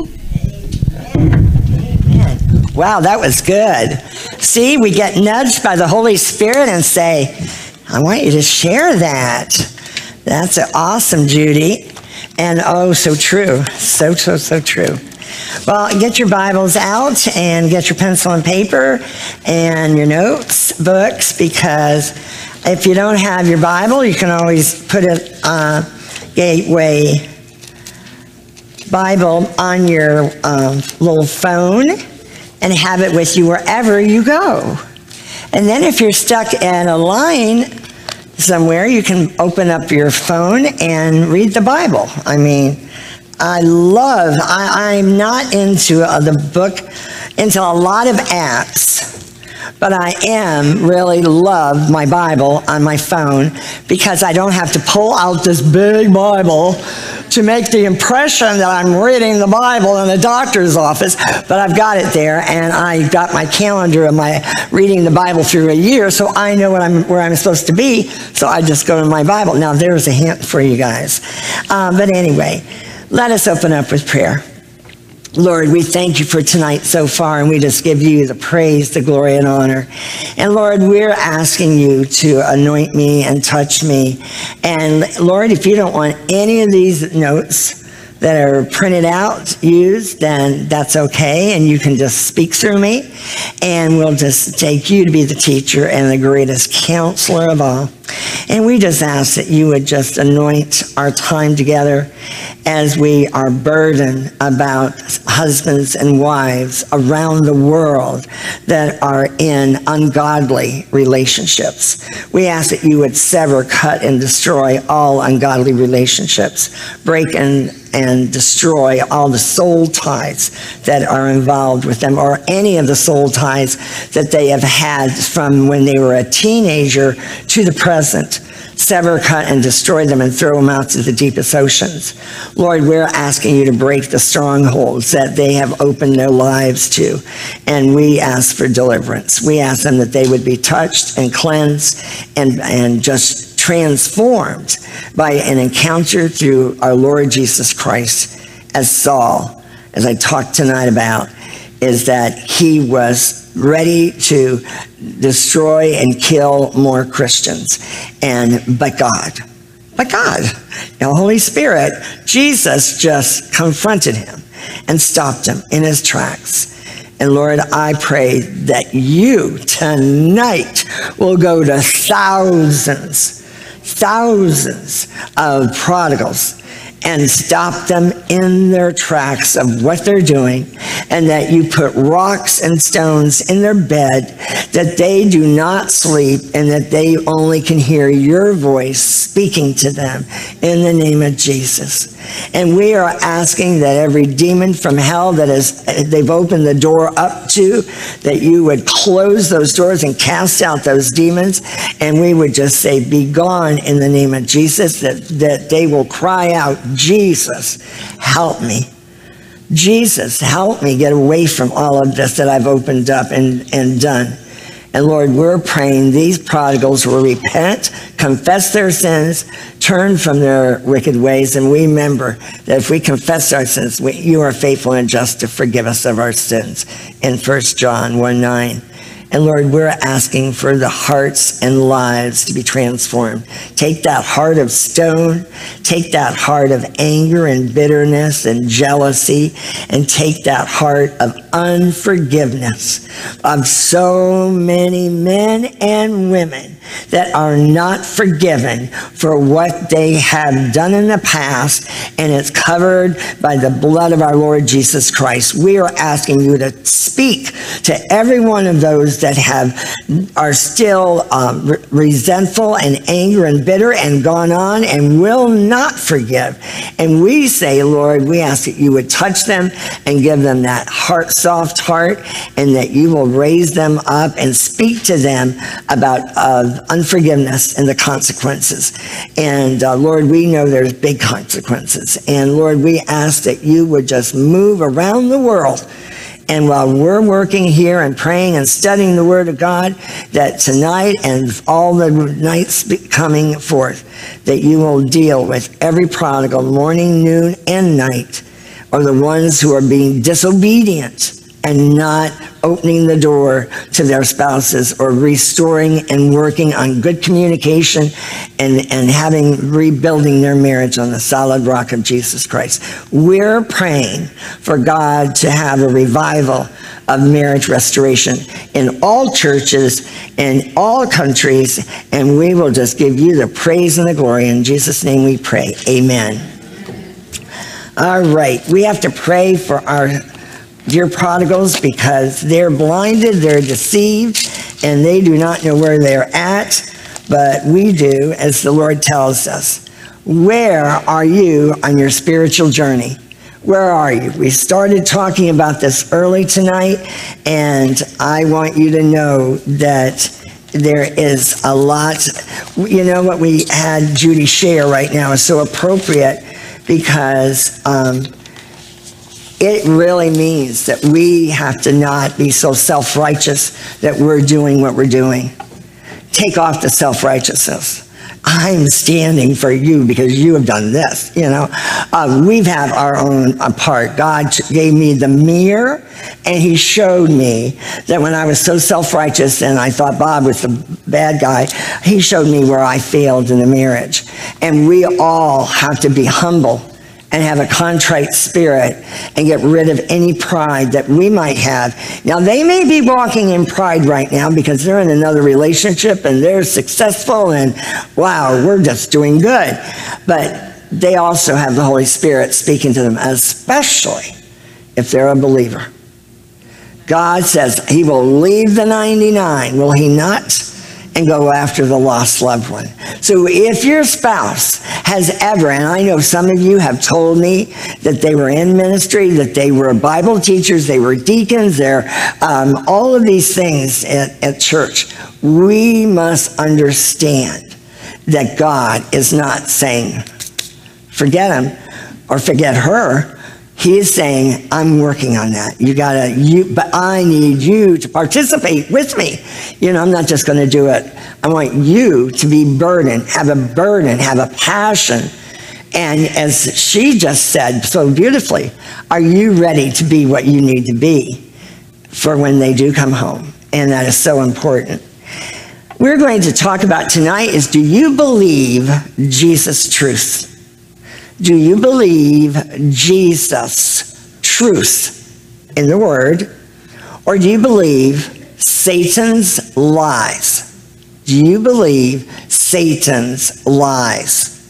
Wow, that was good. See, we get nudged by the Holy Spirit and say, I want you to share that. That's awesome, Judy. And oh, so true. So true. Well, get your Bibles out and get your pencil and paper and your notes, books, because if you don't have your Bible, you can always put a Gateway Bible on your little phone and have it with you wherever you go. And then if you're stuck in a line somewhere, you can open up your phone and read the Bible. I mean, I'm not into into a lot of apps, but I really love my Bible on my phone, because I don't have to pull out this big Bible to make the impression that I'm reading the Bible in the doctor's office, but I've got it there, and I got my calendar of my reading the Bible through a year, so I know where I'm supposed to be, so I just go to my Bible. Now, there's a hint for you guys. But anyway, Let us open up with prayer. Lord, we thank you for tonight so far, and we just give you the praise, the glory, and honor. And Lord, we're asking you to anoint me and touch me. And Lord, if you don't want any of these notes that are printed out, used, then that's okay, and you can just speak through me, and we'll just take you to be the teacher and the greatest counselor of all. And we just ask that you would just anoint our time together as we are burdened about husbands and wives around the world that are in ungodly relationships. We ask that you would sever, cut, and destroy all ungodly relationships, break and destroy all the soul ties that are involved with them, or any of the soul ties that they have had from when they were a teenager to the present. Sever, cut, and destroy them and throw them out to the deepest oceans. Lord, we're asking you to break the strongholds that they have opened their lives to, and we ask for deliverance. We ask them that they would be touched and cleansed and just transformed by an encounter through our Lord Jesus Christ. As Saul, as I talked tonight about, is that he was ready to destroy and kill more Christians. But God, the Holy Spirit, Jesus just confronted him and stopped him in his tracks. And Lord, I pray that you tonight will go to thousands of prodigals and stop them in their tracks of what they're doing, and that you put rocks and stones in their bed, that they do not sleep, and that they only can hear your voice speaking to them in the name of Jesus. And we are asking that every demon from hell that they've opened the door up to, that you would close those doors and cast out those demons, and we would just say, be gone in the name of Jesus, that they will cry out, Jesus, help me. Jesus, help me get away from all of this that I've opened up and done. And Lord, we're praying these prodigals will repent, confess their sins, turn from their wicked ways, and we remember that if we confess our sins, you are faithful and just to forgive us of our sins in 1 John 1:9. And Lord, we're asking for the hearts and lives to be transformed. Take that heart of stone, take that heart of anger and bitterness and jealousy, and take that heart of unforgiveness of so many men and women that are not forgiven for what they have done in the past, and it's covered by the blood of our Lord Jesus Christ. We are asking you to speak to every one of those that are still resentful and angry and bitter and gone on and will not forgive. And we say, Lord, we ask that you would touch them and give them that soft heart, and that you will raise them up and speak to them about unforgiveness and the consequences. And Lord, we know there's big consequences. And Lord, we ask that you would just move around the world. And while we're working here and praying and studying the Word of God, that tonight and all the nights coming forth, that you will deal with every prodigal morning, noon, and night, or the ones who are being disobedient and not opening the door to their spouses, or restoring and working on good communication and rebuilding their marriage on the solid rock of Jesus Christ. We're praying for God to have a revival of marriage restoration in all churches, in all countries, and we will just give you the praise and the glory. In Jesus' name we pray. Amen. All right, we have to pray for our dear prodigals, because they're blinded, they're deceived, and they do not know where they're at, but we do, as the Lord tells us. Where are you on your spiritual journey? Where are you? We started talking about this early tonight, and I want you to know that there is a lot. You know what we had Judy share right now is so appropriate, because it really means that we have to not be so self-righteous that we're doing what we're doing. Take off the self-righteousness. I'm standing for you because you have done this, you know. We've had our own part. God gave me the mirror, and he showed me that when I was so self-righteous and I thought Bob was the bad guy, he showed me where I failed in the marriage. And we all have to be humble and have a contrite spirit and get rid of any pride that we might have. Now, they may be walking in pride right now because they're in another relationship and they're successful and, wow, we're just doing good. But they also have the Holy Spirit speaking to them, especially if they're a believer. God says he will leave the 99, will he not? And go after the lost loved one. So if your spouse has ever, and I know some of you have told me that they were in ministry, that they were Bible teachers, they were deacons, they're all of these things at church, we must understand that God is not saying, forget him or forget her. He is saying, I'm working on that. But I need you to participate with me. You know, I'm not just going to do it. I want you to be burdened, have a passion. And as she just said so beautifully, are you ready to be what you need to be for when they do come home? And that is so important. We're going to talk about tonight is, do you believe Jesus' truth? Do you believe Jesus' truth in the Word, or do you believe Satan's lies? Do you believe Satan's lies?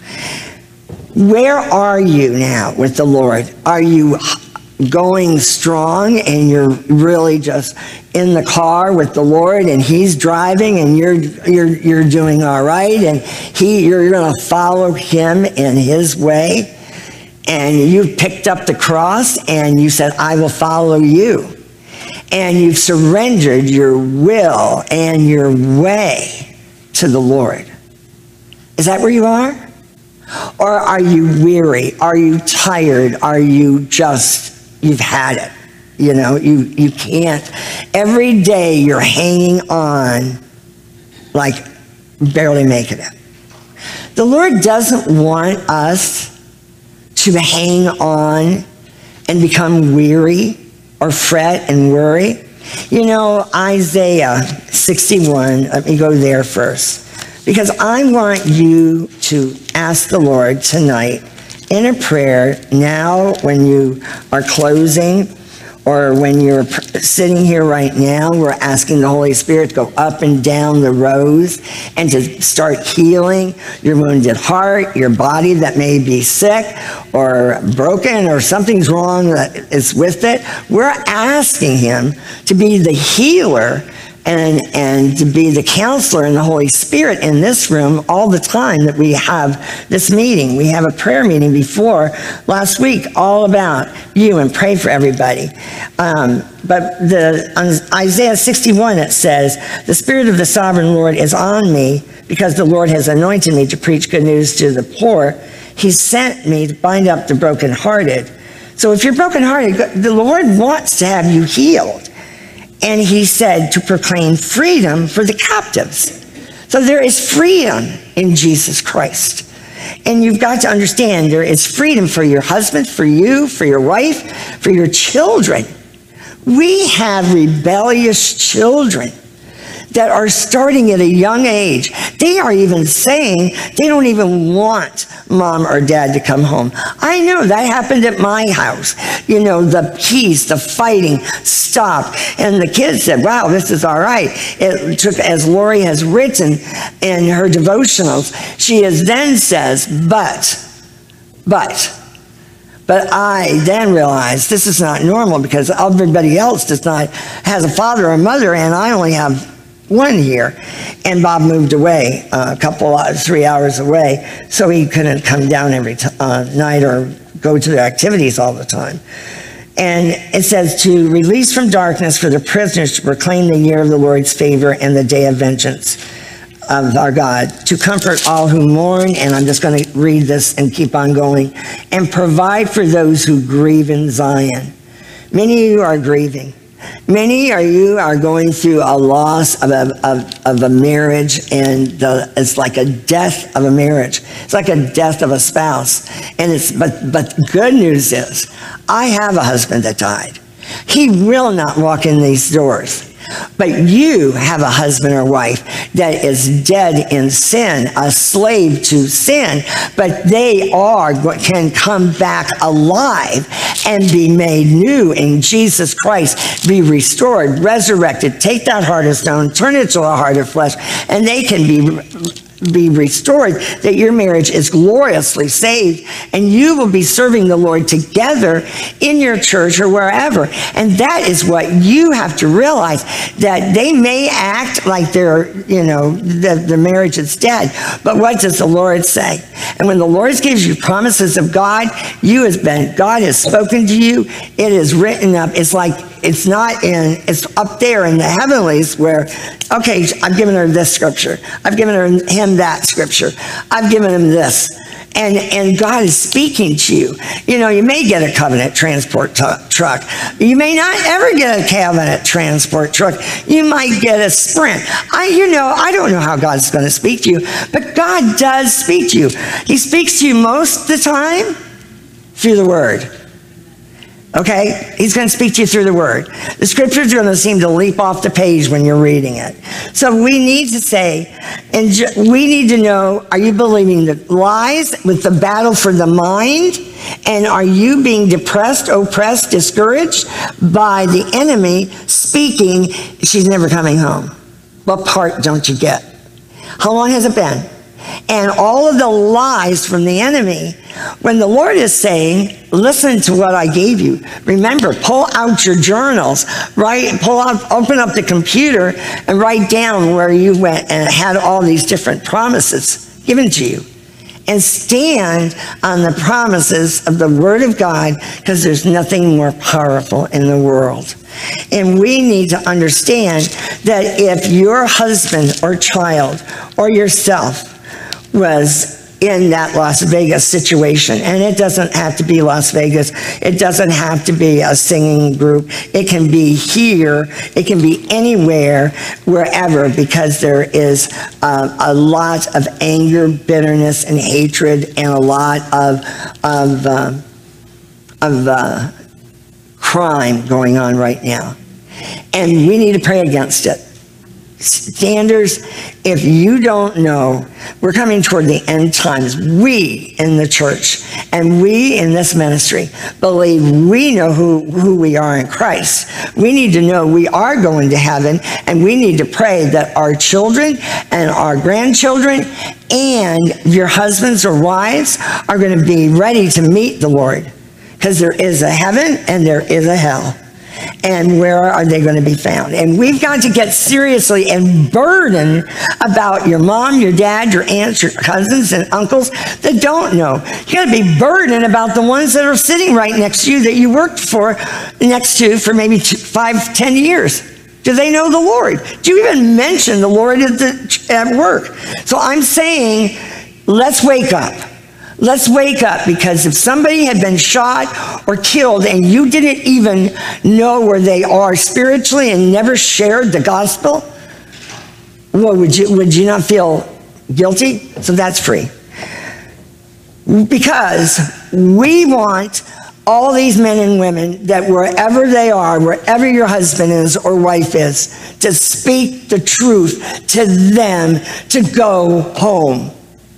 Where are you now with the Lord? Are you going strong and you're really just in the car with the Lord and he's driving and you're doing all right and you're going to follow him in his way, and you picked up the cross and you said, I will follow you, and you've surrendered your will and your way to the Lord? Is that where you are? Or are you weary? Are you tired? Are you just, you've had it? You know, you can't. Every day you're hanging on like barely making it. The Lord doesn't want us to hang on and become weary or fret and worry. You know, Isaiah 61, let me go there first, because I want you to ask the Lord tonight in a prayer now when you are closing, or when you're sitting here right now. We're asking the Holy Spirit to go up and down the rows and to start healing your wounded heart, your body that may be sick or broken or something's wrong that is with it. We're asking him to be the healer and to be the counselor and the Holy Spirit in this room all the time that we have this meeting. We have a prayer meeting before last week all about you and pray for everybody. But on Isaiah 61, it says, the Spirit of the Sovereign Lord is on me because the Lord has anointed me to preach good news to the poor. He sent me to bind up the brokenhearted. So if you're brokenhearted, the Lord wants to have you healed. And he said to proclaim freedom for the captives. So there is freedom in Jesus Christ. And you've got to understand there is freedom for your husband, for you, for your wife, for your children. We have rebellious children that are starting at a young age. They are even saying they don't even want mom or dad to come home. I know that happened at my house. You know, the peace, the fighting stopped. And the kids said, wow, this is all right. It took, as Lori has written in her devotionals, she then says, but I then realized this is not normal because everybody else has a father or mother, and I only have one here. And Bob moved away 3 hours away, so he couldn't come down every night or go to the activities all the time. And it says to release from darkness for the prisoners, to proclaim the year of the Lord's favor and the day of vengeance of our God, to comfort all who mourn, and I'm just going to read this and keep on going, and provide for those who grieve in Zion. Many of you are grieving. Many of you are going through a loss of a marriage, and it's like a death of a marriage. It's like a death of a spouse. And but the good news is, I have a husband that died. He will not walk in these doors. But you have a husband or wife that is dead in sin, a slave to sin, but they can come back alive and be made new in Jesus Christ, be restored, resurrected, take that heart of stone, turn it to a heart of flesh, and they can be restored, that your marriage is gloriously saved, and you will be serving the Lord together in your church or wherever. And that is what you have to realize, that they may act like they're, the marriage is dead, but what does the Lord say? And when the Lord gives you promises of God, God has spoken to you, it is written up. It's like, it's up there in the heavenlies where, okay, I've given her this scripture. I've given him that scripture. I've given him this. And God is speaking to you. You may get a covenant transport truck. You may not ever get a covenant transport truck. You might get a Sprint. I don't know how God's going to speak to you, but God does speak to you. He speaks to you most of the time through the Word. Okay? He's going to speak to you through the Word. The scriptures are going to seem to leap off the page when you're reading it. So we need to say, and we need to know, are you believing the lies with the battle for the mind? And are you being depressed, oppressed, discouraged by the enemy speaking, she's never coming home? What part don't you get? How long has it been? And all of the lies from the enemy, when the Lord is saying, listen to what I gave you. Remember, pull out your journals, open up the computer and write down where you went and had all these different promises given to you. And stand on the promises of the Word of God, because there's nothing more powerful in the world. And we need to understand that if your husband or child or yourself was in that Las Vegas situation, and it doesn't have to be Las Vegas, it doesn't have to be a singing group, it can be here, it can be anywhere, wherever, because there is a lot of anger, bitterness, and hatred, and a lot of crime going on right now. And we need to pray against it. Standards, if you don't know, we're coming toward the end times. We in the church and we in this ministry believe we know who we are in Christ. We need to know we are going to heaven, and we need to pray that our children and our grandchildren and your husbands or wives are going to be ready to meet the Lord, because there is a heaven and there is a hell. And where are they going to be found? And we've got to get seriously and burden about your mom, your dad, your aunts, your cousins, and uncles that don't know. You got to be burdened about the ones that are sitting right next to you that you worked next to for maybe 5, 10 years. Do they know the Lord? Do you even mention the Lord at work? So I'm saying, let's wake up. Let's wake up, because if somebody had been shot or killed and you didn't even know where they are spiritually and never shared the gospel, well, would you not feel guilty? So that's free. Because we want all these men and women that wherever they are, wherever your husband is or wife is, to speak the truth to them to go home.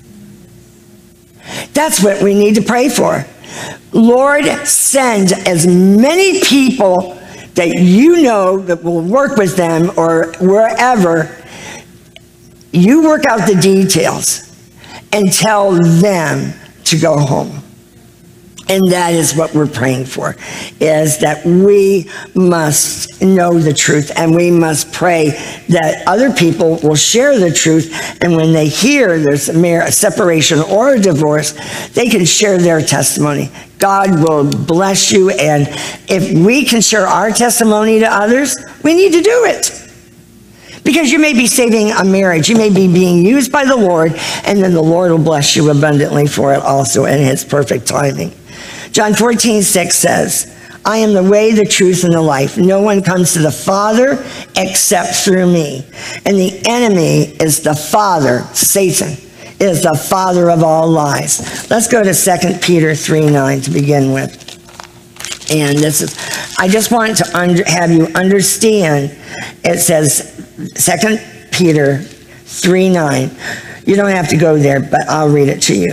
That's what we need to pray for. Lord, send as many people that you know that will work with them or wherever. You work out the details and tell them to go home. And that is what we're praying for, is that we must know the truth, and we must pray that other people will share the truth. And when they hear there's a separation or a divorce, they can share their testimony. God will bless you. And if we can share our testimony to others, we need to do it. Because you may be saving a marriage. You may be being used by the Lord, and then the Lord will bless you abundantly for it also in his perfect timing. John 14:6 says, I am the way, the truth, and the life. No one comes to the Father except through me. And the enemy is the father, Satan, is the father of all lies. Let's go to 2 Peter 3:9 to begin with. And this is, I just want to have you understand, it says 2 Peter 3:9. You don't have to go there, but I'll read it to you.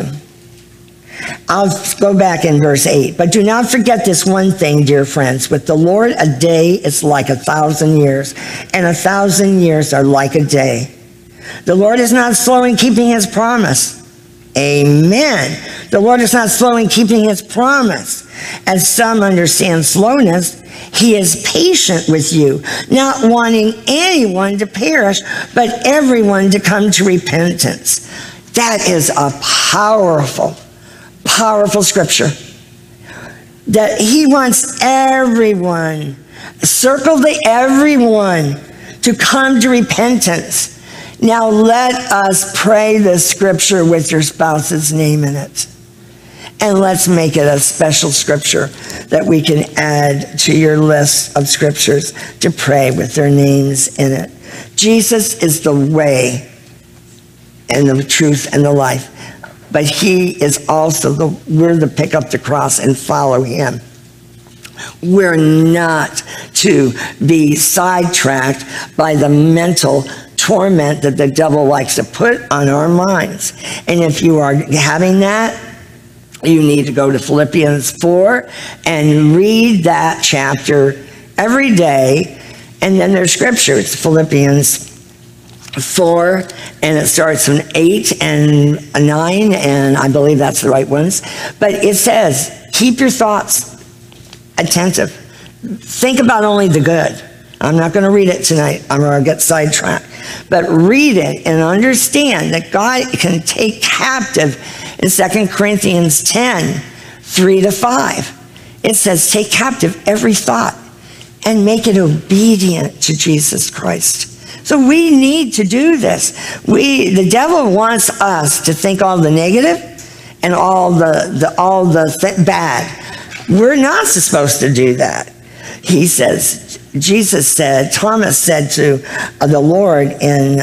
I'll go back in verse 8. But do not forget this one thing, dear friends. With the Lord, a day is like 1,000 years, and 1,000 years are like a day. The Lord is not slow in keeping his promise. Amen. The Lord is not slow in keeping his promise. As some understand slowness, he is patient with you, not wanting anyone to perish, but everyone to come to repentance. That is a powerful scripture. That he wants everyone, circle the everyone, to come to repentance. Now let us pray this scripture with your spouse's name in it. And let's make it a special scripture that we can add to your list of scriptures to pray with their names in it. Jesus is the way and the truth and the life. But he is also we're to pick up the cross and follow him. We're not to be sidetracked by the mental torment that the devil likes to put on our minds. And if you are having that, you need to go to Philippians 4 and read that chapter every day. And then there's scripture. It's Philippians 4, and it starts from 8 and 9, and I believe that's the right ones. But it says, keep your thoughts attentive. Think about only the good. I'm not going to read it tonight. I'm going to get sidetracked. But read it and understand that God can take captive in 2 Corinthians 10, 3-5. It says, take captive every thought and make it obedient to Jesus Christ. So we need to do this. The devil wants us to think all the negative and all the bad. We're not supposed to do that. He says, Jesus said, Thomas said to the Lord in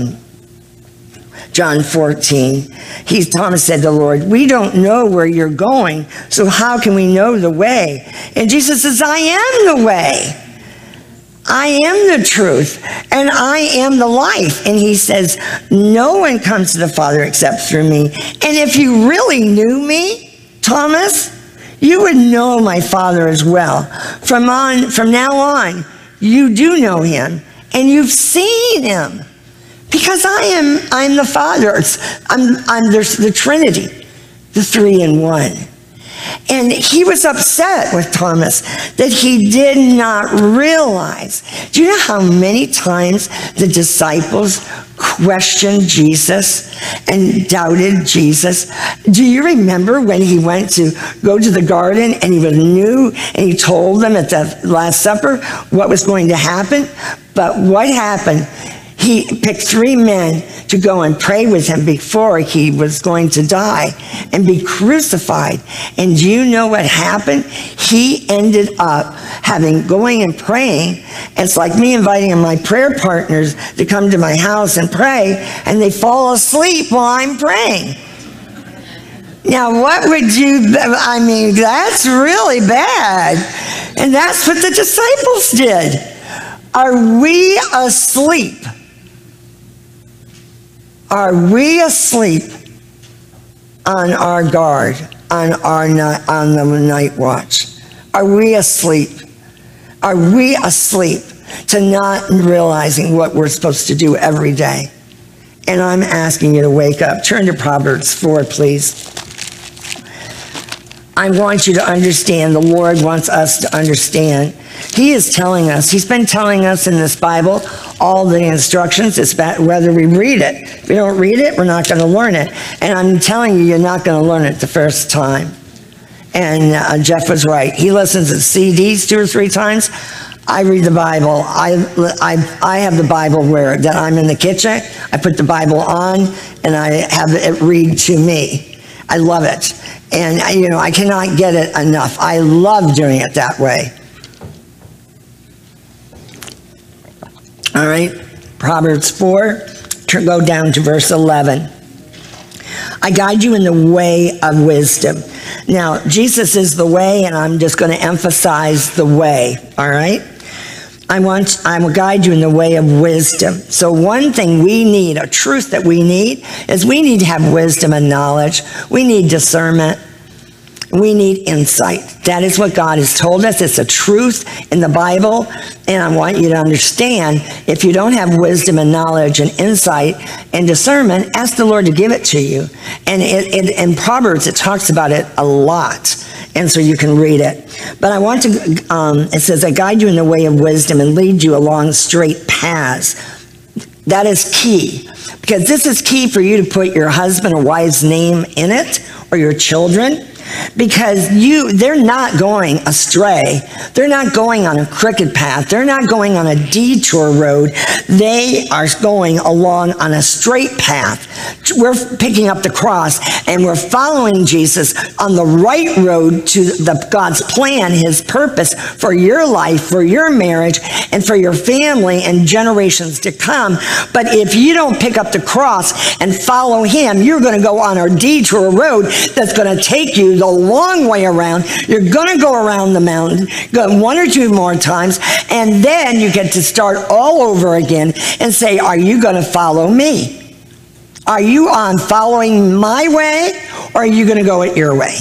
John 14, Thomas said to the Lord, we don't know where you're going, so how can we know the way? And Jesus says, I am the way. I am the truth, and I am the life. And he says, no one comes to the Father except through me. And if you really knew me, Thomas, you would know my Father as well. From now on, you do know him, and you've seen him. Because I'm the Father. There's the Trinity, the 3 in 1. And he was upset with Thomas that he did not realize. Do you know how many times the disciples questioned Jesus and doubted Jesus? Do you remember when he went to go to the garden and he knew and he told them at the Last Supper what was going to happen? But what happened? He picked 3 men to go and pray with him before he was going to die and be crucified. And do you know what happened? He ended up going and praying. It's like me inviting my prayer partners to come to my house and pray, and they fall asleep while I'm praying. Now, what would you, that's really bad. And that's what the disciples did. Are we asleep? Are we asleep on our guard, on the night watch? Are we asleep? Are we asleep to not realizing what we're supposed to do every day? And I'm asking you to wake up. Turn to Proverbs 4, please. I want you to understand, the Lord wants us to understand. He is telling us, he's been telling us in this Bible, all the instructions, it's about whether we read it. If we don't read it, we're not going to learn it. And I'm telling you, you're not going to learn it the first time. And Jeff was right. He listens to CDs 2 or 3 times. I read the Bible. I have the Bible that I'm in the kitchen. I put the Bible on, and I have it read to me. I love it. And, I cannot get it enough. I love doing it that way. All right, Proverbs 4, go down to verse 11. I guide you in the way of wisdom. Now, Jesus is the way, and I'm just going to emphasize the way, all right? I will guide you in the way of wisdom. So one thing we need, a truth that we need, is we need to have wisdom and knowledge. We need discernment. We need insight. That is what God has told us. It's a truth in the Bible. And I want you to understand, if you don't have wisdom and knowledge and insight and discernment, ask the Lord to give it to you. And in Proverbs, it talks about it a lot. And so you can read it. But I want to, it says, I guide you in the way of wisdom and lead you along straight paths. That is key. Because this is key for you to put your husband or wife's name in it, or your children. Because they're not going astray. They're not going on a crooked path. They're not going on a detour road. They are going along on a straight path. We're picking up the cross and we're following Jesus on the right road to God's plan, his purpose for your life, for your marriage, and for your family and generations to come. But if you don't pick up the cross and follow him, you're going to go on a detour road that's going to take you the long way around. You're going to go around the mountain, go one or two more times, and then you get to start all over again and say, are you going to follow me? Are you on following my way, or are you going to go it your way?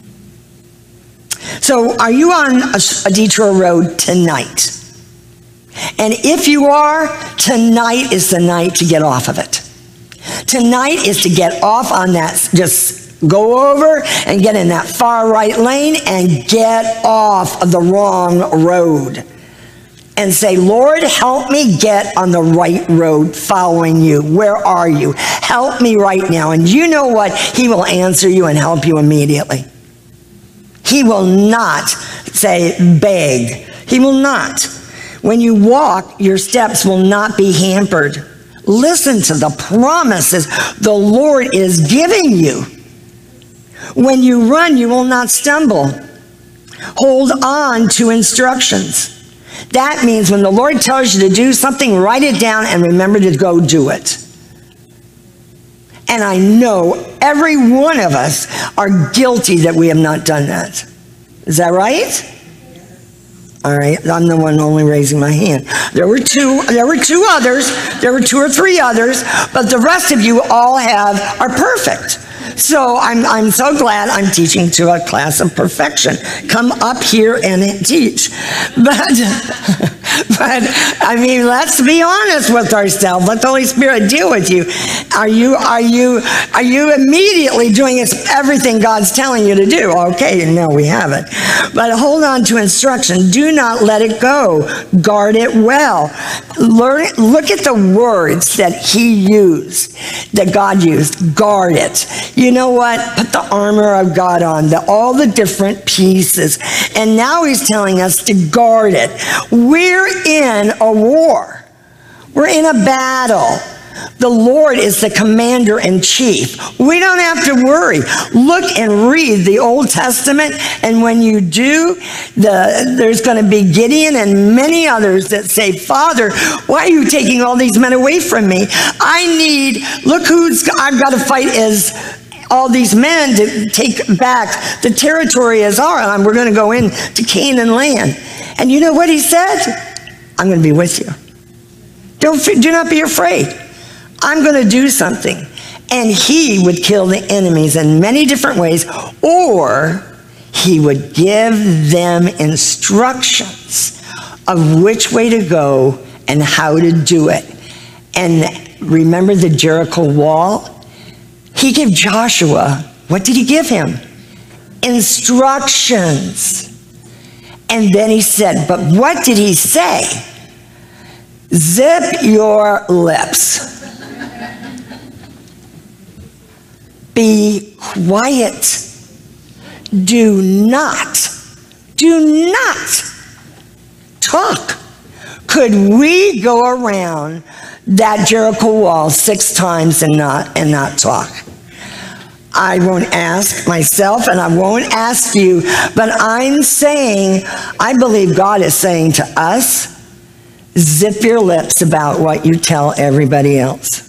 So are you on a detour road tonight? And if you are, tonight is the night to get off of it. Tonight is to get off on that, just go over and get in that far right lane and get off of the wrong road. And say, Lord, help me get on the right road following you. Where are you? Help me right now. And you know what? He will answer you and help you immediately. He will not say beg. He will not. When you walk, your steps will not be hampered. Listen to the promises the Lord is giving you. When you run, you will not stumble. Hold on to instructions. That means when the Lord tells you to do something, write it down and remember to go do it. And I know every one of us are guilty that we have not done that. Is that right? All right, I'm the one only raising my hand. There were two others. There were two or three others, but the rest of you all are perfect. So I'm so glad I'm teaching to a class of perfection. Come up here and teach. But I mean, let's be honest with ourselves. Let the Holy Spirit deal with you. Are you immediately doing everything God's telling you to do? Okay, no, we haven't. But hold on to instruction. Do not let it go. Guard it well. Look at the words that he used, that God used. Guard it. You know what? Put the armor of God on, all the different pieces. And now he's telling us to guard it. We're in a war. We're in a battle. The Lord is the commander-in-chief. We don't have to worry. Look and read the Old Testament, and when you do, there's going to be Gideon and many others that say, Father, why are you taking all these men away from me? Look who's I've got to fight is all these men to take back the territory as ours, and we're going to go into Canaan land. And you know what he said? I'm going to be with you. Do not be afraid. I'm going to do something. And he would kill the enemies in many different ways, or he would give them instructions of which way to go and how to do it. And remember the Jericho wall? He gave Joshua, what did he give him? Instructions. And then he said, but what did he say? Zip your lips. Be quiet. Do not talk. Could we go around that Jericho wall 6 times and not talk? I won't ask myself and I won't ask you, but I'm saying, I believe God is saying to us, zip your lips about what you tell everybody else.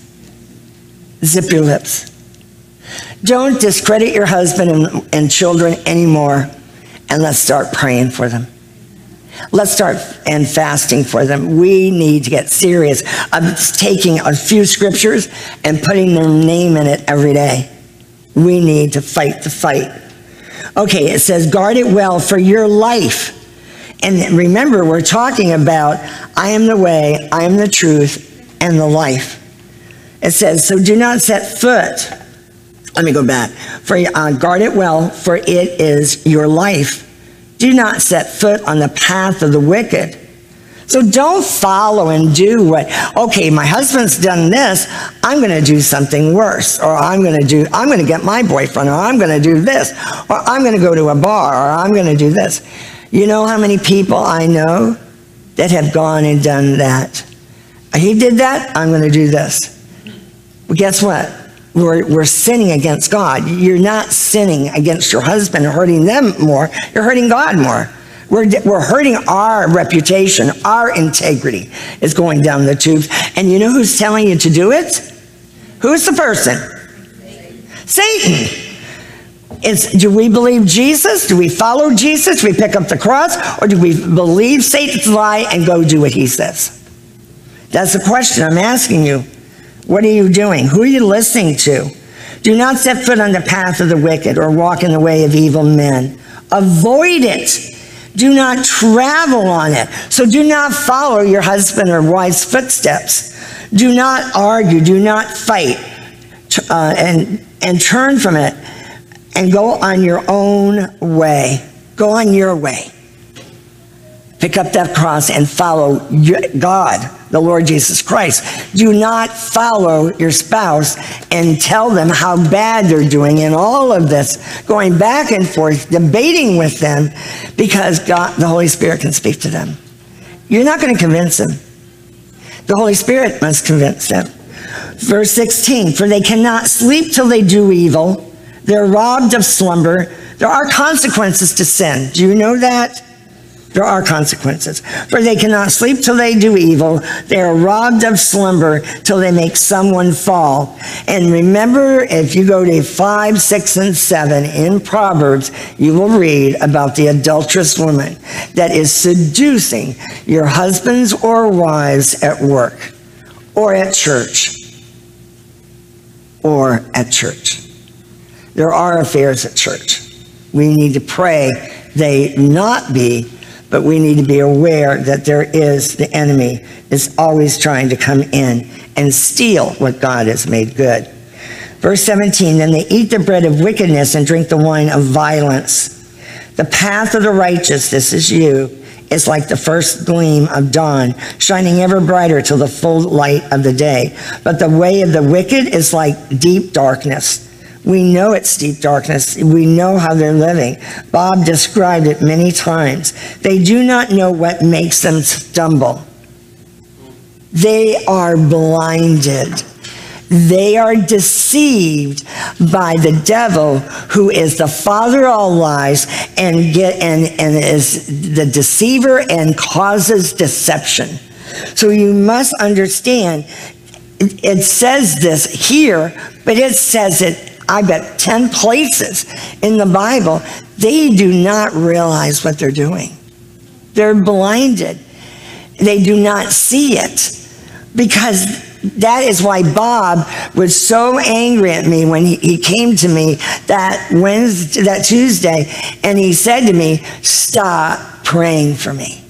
Zip your lips. Don't discredit your husband and children anymore, and let's start praying for them. Let's start and fasting for them. We need to get serious of taking a few scriptures and putting their name in it every day. We need to fight the fight. Okay, it says, guard it well for your life. And remember, we're talking about, I am the way, I am the truth, and the life. It says, so do not set foot. Let me go back. Guard it well, for it is your life. Do not set foot on the path of the wicked. So don't follow and do what, okay, my husband's done this, I'm going to do something worse, or I'm going to get my boyfriend, or I'm going to do this, or I'm going to go to a bar, or I'm going to do this. You know how many people I know that have gone and done that? He did that, I'm going to do this. Well, guess what? We're sinning against God. You're not sinning against your husband and hurting them more. You're hurting God more. We're hurting our reputation. Our integrity is going down the tubes. And you know who's telling you to do it? Who's the person? Satan. Do we believe Jesus? Do we follow Jesus? Do we pick up the cross? Or do we believe Satan's lie and go do what he says? That's the question I'm asking you. What are you doing? Who are you listening to? Do not set foot on the path of the wicked or walk in the way of evil men. Avoid it. Do not travel on it. So do not follow your husband or wife's footsteps. Do not argue. Do not fight. And turn from it and go on your own way. Go on your way. Pick up that cross and follow God, the Lord Jesus Christ. Do not follow your spouse and tell them how bad they're doing in all of this, going back and forth, debating with them, because God, the Holy Spirit, can speak to them. You're not going to convince them. The Holy Spirit must convince them. Verse 16, for they cannot sleep till they do evil. They're robbed of slumber. There are consequences to sin. Do you know that? There are consequences. For they cannot sleep till they do evil. They are robbed of slumber till they make someone fall. And remember, if you go to 5, 6, and 7 in Proverbs, you will read about the adulterous woman that is seducing your husbands or wives at work or at church. Or at church. There are affairs at church. We need to pray they not be, but we need to be aware that the enemy is always trying to come in and steal what God has made good. Verse 17, then they eat the bread of wickedness and drink the wine of violence. The path of the righteous, this is you, is like the first gleam of dawn, shining ever brighter till the full light of the day. But the way of the wicked is like deep darkness. We know it's deep darkness. We know how they're living. Bob described it many times. They do not know what makes them stumble. They are blinded. They are deceived by the devil, who is the father of all lies and is the deceiver and causes deception. So you must understand, it says this here, but it says it, I bet, 10 places in the Bible. They do not realize what they're doing. They're blinded. They do not see it, because that is why Bob was so angry at me when he came to me that Tuesday, and he said to me, stop praying for me.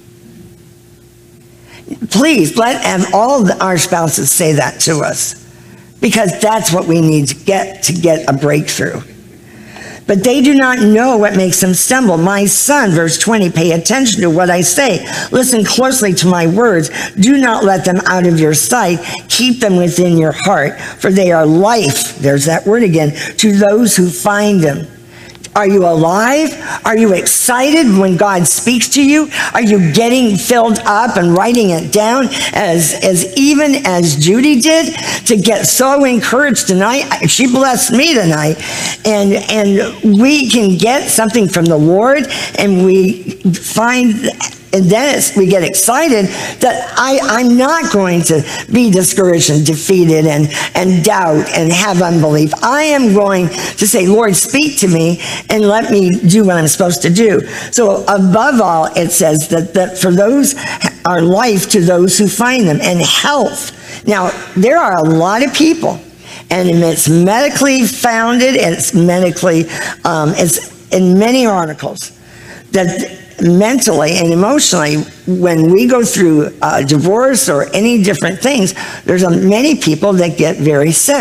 Please let all our spouses say that to us, because that's what we need to get a breakthrough. But they do not know what makes them stumble. My son, verse 20, pay attention to what I say. Listen closely to my words. Do not let them out of your sight. Keep them within your heart, for they are life, there's that word again, to those who find them. Are you alive? Are you excited when God speaks to you? Are you getting filled up and writing it down as even as Judy did, to get so encouraged tonight? She blessed me tonight. And we can get something from the Lord, and we find, and then we get excited that I'm not going to be discouraged and defeated and doubt and have unbelief. I am going to say, Lord, speak to me and let me do what I'm supposed to do. So above all, it says that for those are life to those who find them, and health. Now, there are a lot of people, and it's medically founded, and it's medically, it's in many articles, that mentally and emotionally, when we go through divorce or any different things, there's many people that get very sick,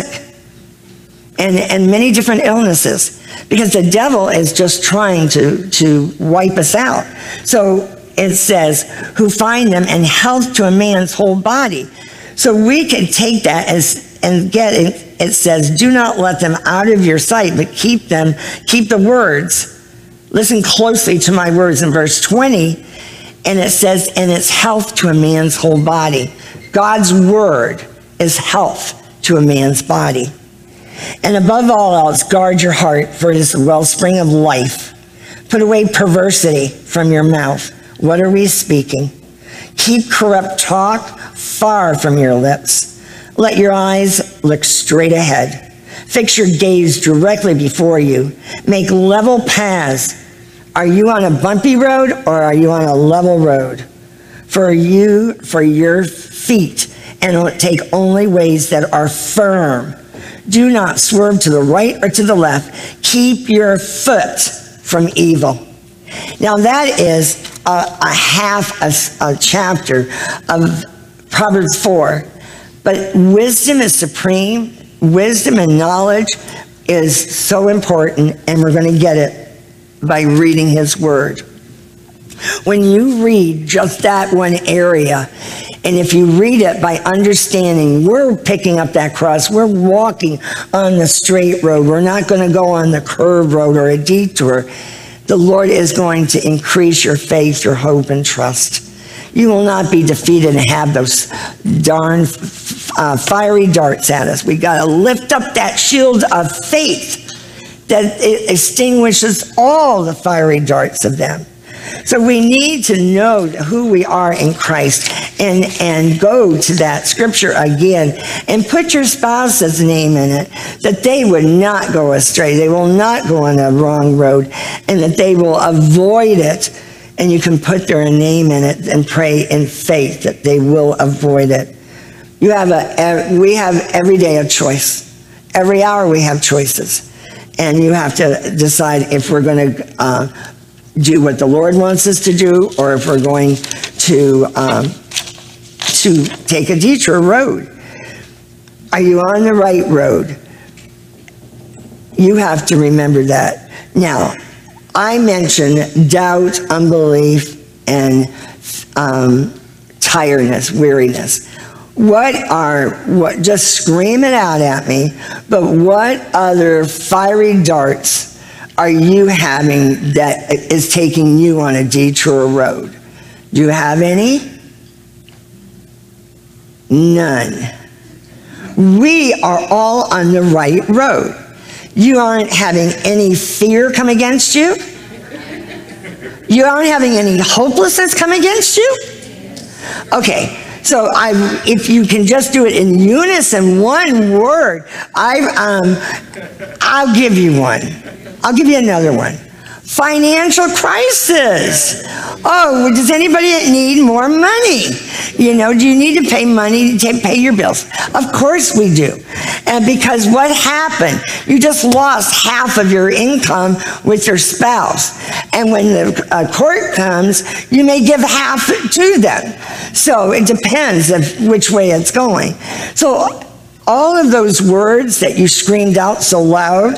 and many different illnesses, because the devil is just trying to wipe us out. So it says, who find them, and health to a man's whole body. So we can take that and get it. It says, do not let them out of your sight, but keep the words. Listen closely to my words in verse 20, and it says, and it's health to a man's whole body. God's word is health to a man's body. And above all else, guard your heart, for it is the wellspring of life. Put away perversity from your mouth. What are we speaking? Keep corrupt talk far from your lips. Let your eyes look straight ahead. Fix your gaze directly before you. Make level paths. Are you on a bumpy road, or are you on a level road? For your feet, and take only ways that are firm. Do not swerve to the right or to the left. Keep your foot from evil. Now that is a half a chapter of Proverbs 4. But wisdom is supreme. Wisdom and knowledge is so important, and we're going to get it by reading his word. When you read just that one area, and if you read it by understanding, we're picking up that cross, we're walking on the straight road, we're not going to go on the curved road or a detour. The Lord is going to increase your faith, your hope, and trust. You will not be defeated and have those darn fiery darts at us. We got to lift up that shield of faith that it extinguishes all the fiery darts of them. So we need to know who we are in Christ, and go to that scripture again and put your spouse's name in it, that they would not go astray. They will not go on a wrong road, and that they will avoid it. And you can put their name in it and pray in faith that they will avoid it. We have every day a choice. Every hour we have choices. And you have to decide if we're going to do what the Lord wants us to do, or if we're going to take a detour road. Are you on the right road? You have to remember that. Now, I mentioned doubt, unbelief, and tiredness, weariness. Just scream it out at me, but what other fiery darts are you having that is taking you on a detour road? Do you have any? None. We are all on the right road. You aren't having any fear come against you. You aren't having any hopelessness come against you. Okay, so if you can just do it in unison, one word, I'll give you one. I'll give you another one. Financial crisis. Oh, does anybody need more money? Do you need to pay money to pay your bills? Of course we do. And because what happened? You just lost half of your income with your spouse. And when the court comes, you may give half to them. So it depends of which way it's going. So all of those words that you screamed out so loud,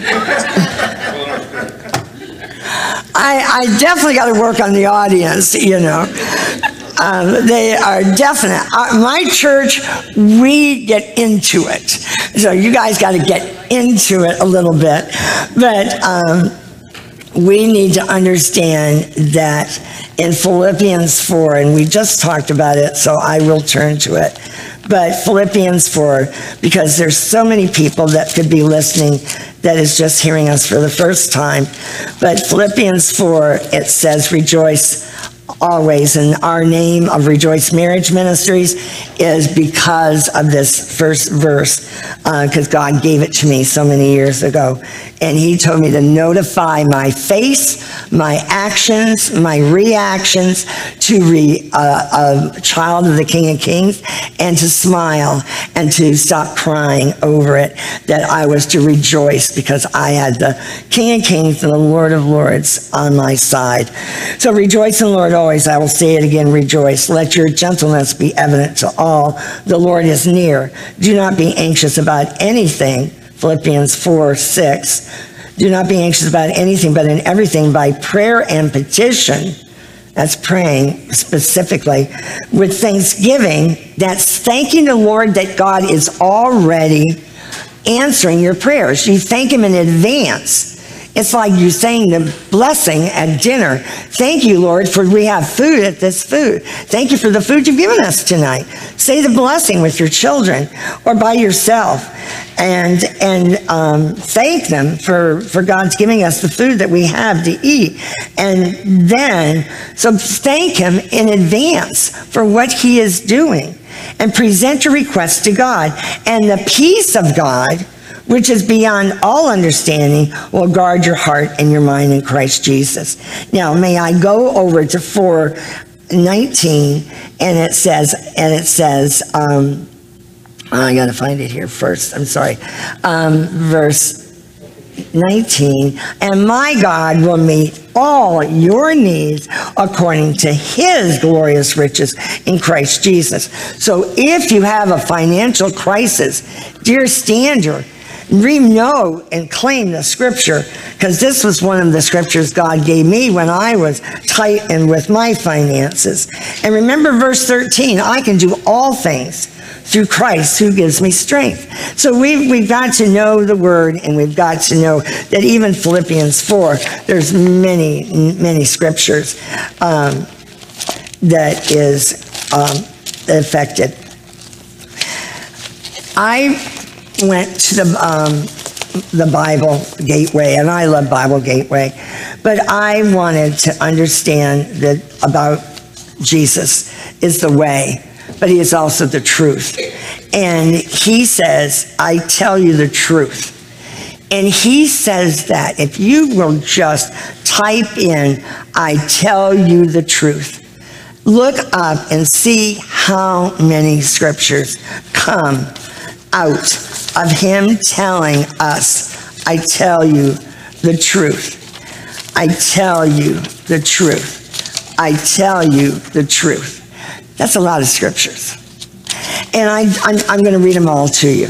I definitely got to work on the audience, They are definite. My church, we get into it. So you guys got to get into it a little bit. But we need to understand that in Philippians 4, and we just talked about it, so I will turn to it. But Philippians 4, because there's so many people that could be listening that is just hearing us for the first time. But Philippians 4, it says, rejoice always. And our name of Rejoice Marriage Ministries is because of this first verse, because God gave it to me so many years ago. And he told me to notify my face, my actions, my reactions to a child of the King of Kings, and to smile and to stop crying over it, that I was to rejoice because I had the King of Kings and the Lord of Lords on my side. So rejoice in the Lord always. I will say it again, rejoice. Let your gentleness be evident to all. The Lord is near. Do not be anxious about anything. Philippians 4:6. Do not be anxious about anything, but in everything by prayer and petition. That's praying specifically with thanksgiving. That's thanking the Lord that God is already answering your prayers. You thank him in advance. It's like you saying the blessing at dinner. Thank you, Lord, for we have food at this food. Thank you for the food you've given us tonight. Say the blessing with your children or by yourself, and thank them for God's giving us the food that we have to eat. And then, so thank him in advance for what he is doing, and present your request to God. And the peace of God, which is beyond all understanding, will guard your heart and your mind in Christ Jesus. Now, may I go over to 4:19, and it says, I got to find it here first. I'm sorry. Verse 19, and my God will meet all your needs according to his glorious riches in Christ Jesus. So if you have a financial crisis, dear Stander, know and claim the scripture, because this was one of the scriptures God gave me when I was tight and with my finances. And remember verse 13, I can do all things through Christ who gives me strength. So we've got to know the word, and we've got to know that even Philippians 4, there's many scriptures that is affected. I went to the Bible Gateway, and I love Bible Gateway, but I wanted to understand that about Jesus is the way, but he is also the truth. And he says, I tell you the truth. And he says that if you will just type in, I tell you the truth, look up and see how many scriptures come out of him telling us, I tell you the truth. I tell you the truth. I tell you the truth. That's a lot of scriptures. And I'm going to read them all to you.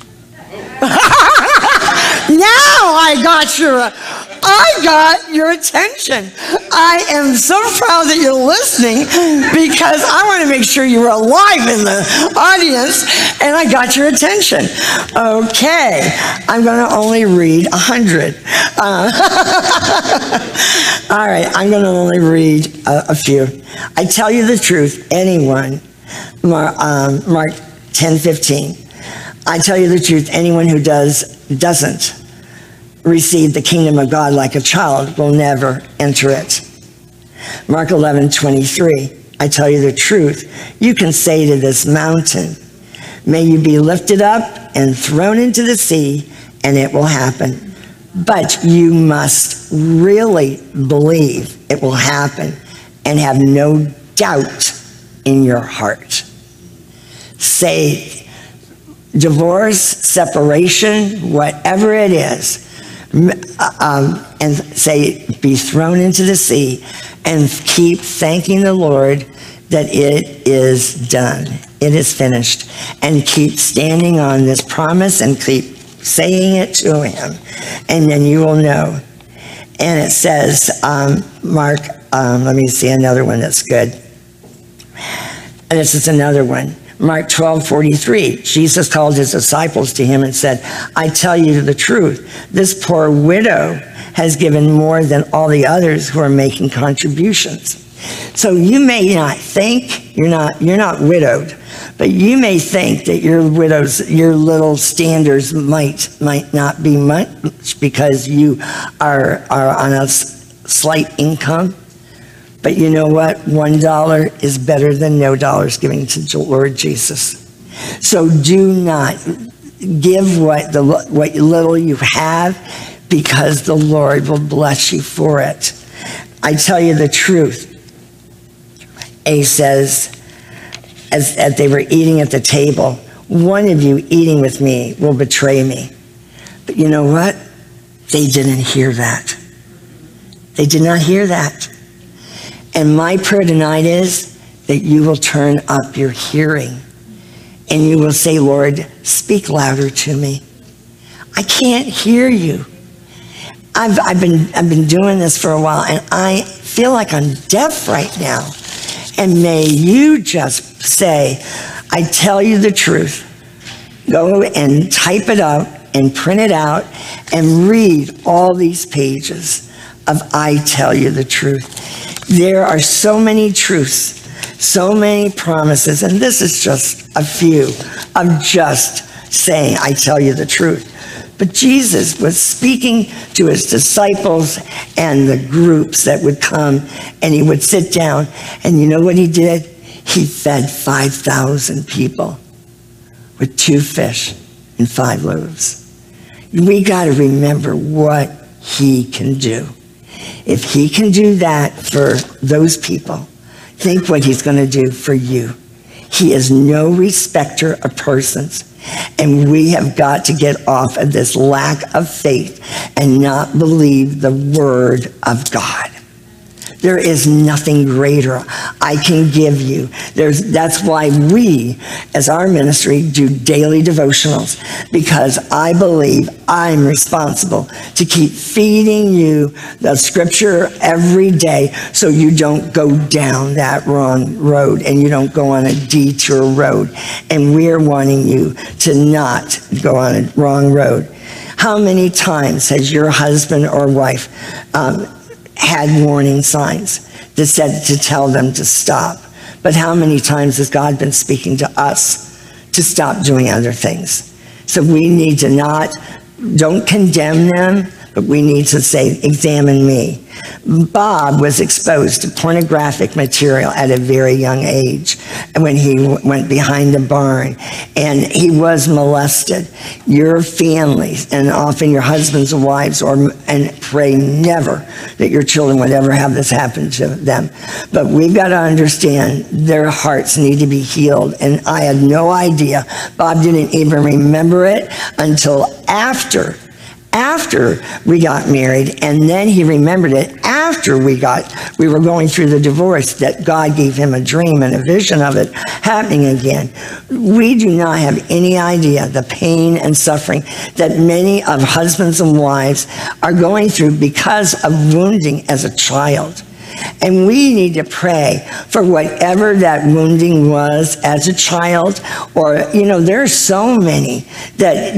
Now I got your attention. I am so proud that you're listening, because I want to make sure you were alive in the audience, and I got your attention. Okay, I'm going to only read 100. All right, I'm going to only read a few. I tell you the truth, anyone, Mark 10:15. I tell you the truth, anyone who doesn't receive the kingdom of God like a child will never enter it. Mark 11:23. I tell you the truth, you can say to this mountain, may you be lifted up and thrown into the sea, and it will happen. But you must really believe it will happen and have no doubt in your heart. Say divorce, separation, whatever it is, and say, be thrown into the sea, and keep thanking the Lord that it is done. It is finished. And keep standing on this promise and keep saying it to him. And then you will know. And it says, Mark, let me see another one that's good. And this is another one. Mark 12:43, Jesus called his disciples to him and said, I tell you the truth, this poor widow has given more than all the others who are making contributions. So you may not think you're not widowed, but you may think that your little standards might not be much because you are on a slight income. But you know what? $1 is better than no dollars giving to the Lord Jesus. So do not give what little you have, because the Lord will bless you for it. I tell you the truth. A says, as they were eating at the table, one of you eating with me will betray me. But you know what? They didn't hear that. They did not hear that. And my prayer tonight is that you will turn up your hearing and you will say, Lord, speak louder to me. I can't hear you. I've been doing this for a while, and I feel like I'm deaf right now. And may you just say, I tell you the truth. Go and type it up and print it out and read all these pages of I tell you the truth. There are so many truths, so many promises, and this is just a few of just saying, I tell you the truth. But Jesus was speaking to his disciples and the groups that would come, and he would sit down, and you know what he did? He fed 5,000 people with 2 fish and 5 loaves. We got to remember what he can do. If he can do that for those people, think what he's going to do for you. He is no respecter of persons. And we have got to get off of this lack of faith and not believe the word of God. There is nothing greater I can give you. That's why we, as our ministry, do daily devotionals, because I believe I'm responsible to keep feeding you the scripture every day so you don't go down that wrong road and you don't go on a detour road. And we're wanting you to not go on a wrong road. How many times has your husband or wife had warning signs that said to tell them to stop? But how many times has God been speaking to us to stop doing other things? So we need to don't condemn them, but we need to say, examine me. Bob was exposed to pornographic material at a very young age when he went behind the barn, and he was molested. Your families, and often your husbands and wives, and pray never that your children would ever have this happen to them. But we've got to understand their hearts need to be healed, and I had no idea. Bob didn't even remember it until after we got married, and then he remembered it after we were going through the divorce, that God gave him a dream and a vision of it happening again. We do not have any idea the pain and suffering that many of husbands and wives are going through because of wounding as a child. And we need to pray for whatever that wounding was as a child, or, there are so many that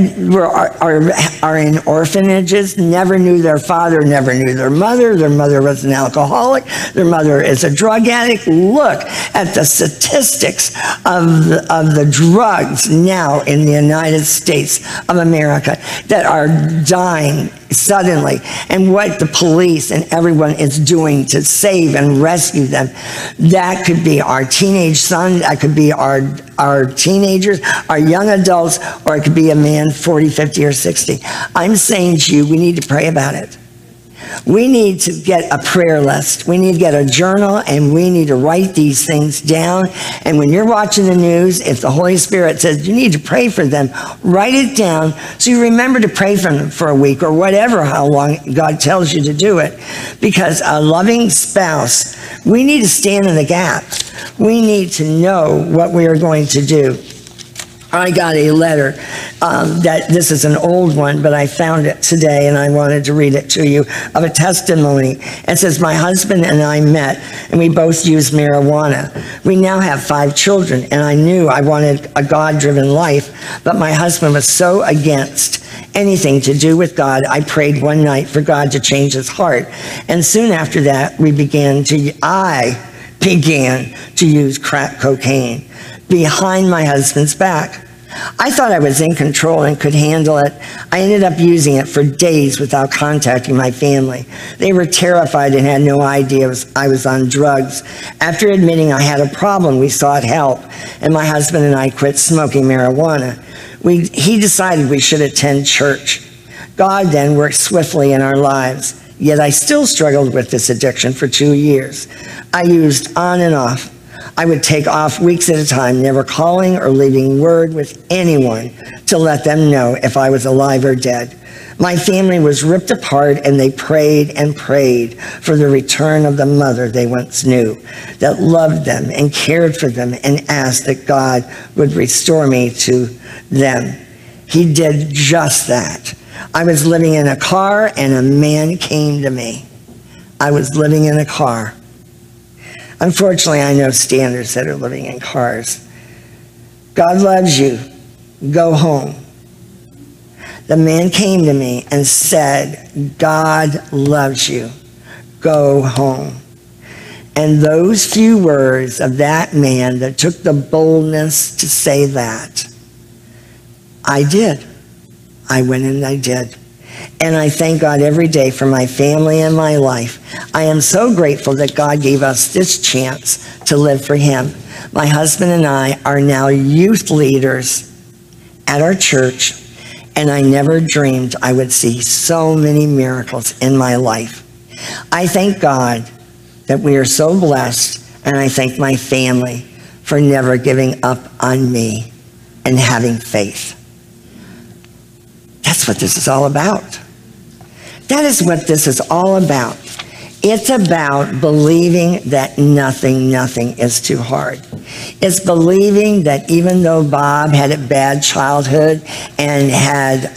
are in orphanages, never knew their father, never knew their mother was an alcoholic, their mother is a drug addict. Look at the statistics of the drugs now in the United States of America that are dying suddenly, and what the police and everyone is doing to save and rescue them. That could be our teenage son, that could be our teenagers, our young adults, or it could be a man 40, 50, or 60. I'm saying to you, we need to pray about it. We need to get a prayer list. We need to get a journal, and we need to write these things down. And when you're watching the news, if the Holy Spirit says you need to pray for them, write it down so you remember to pray for them for a week or whatever, how long God tells you to do it. Because a loving spouse, we need to stand in the gap. We need to know what we are going to do. I got a letter that this is an old one, but I found it today and I wanted to read it to you, of a testimony. It says, my husband and I met and we both used marijuana. We now have 5 children, and I knew I wanted a God-driven life, but my husband was so against anything to do with God, I prayed one night for God to change his heart. And soon after that, I began to use crack cocaine behind my husband's back. I thought I was in control and could handle it. I ended up using it for days without contacting my family. They were terrified and had no idea I was on drugs. After admitting I had a problem, we sought help, and my husband and I quit smoking marijuana. He decided we should attend church. God then worked swiftly in our lives, yet I still struggled with this addiction for 2 years. I used on and off. I would take off weeks at a time, never calling or leaving word with anyone to let them know if I was alive or dead. My family was ripped apart, and they prayed and prayed for the return of the mother they once knew, that loved them and cared for them, and asked that God would restore me to them. He did just that. I was living in a car, and a man came to me. I was living in a car. Unfortunately, I know standards that are living in cars. God loves you. Go home. The man came to me and said, God loves you. Go home. And those few words of that man that took the boldness to say that, I did. I went and I did. And I thank God every day for my family and my life. I am so grateful that God gave us this chance to live for him. My husband and I are now youth leaders at our church, and I never dreamed I would see so many miracles in my life. I thank God that we are so blessed, and I thank my family for never giving up on me and having faith. That's what this is all about. That is what this is all about. It's about believing that nothing is too hard. It's believing that even though Bob had a bad childhood and had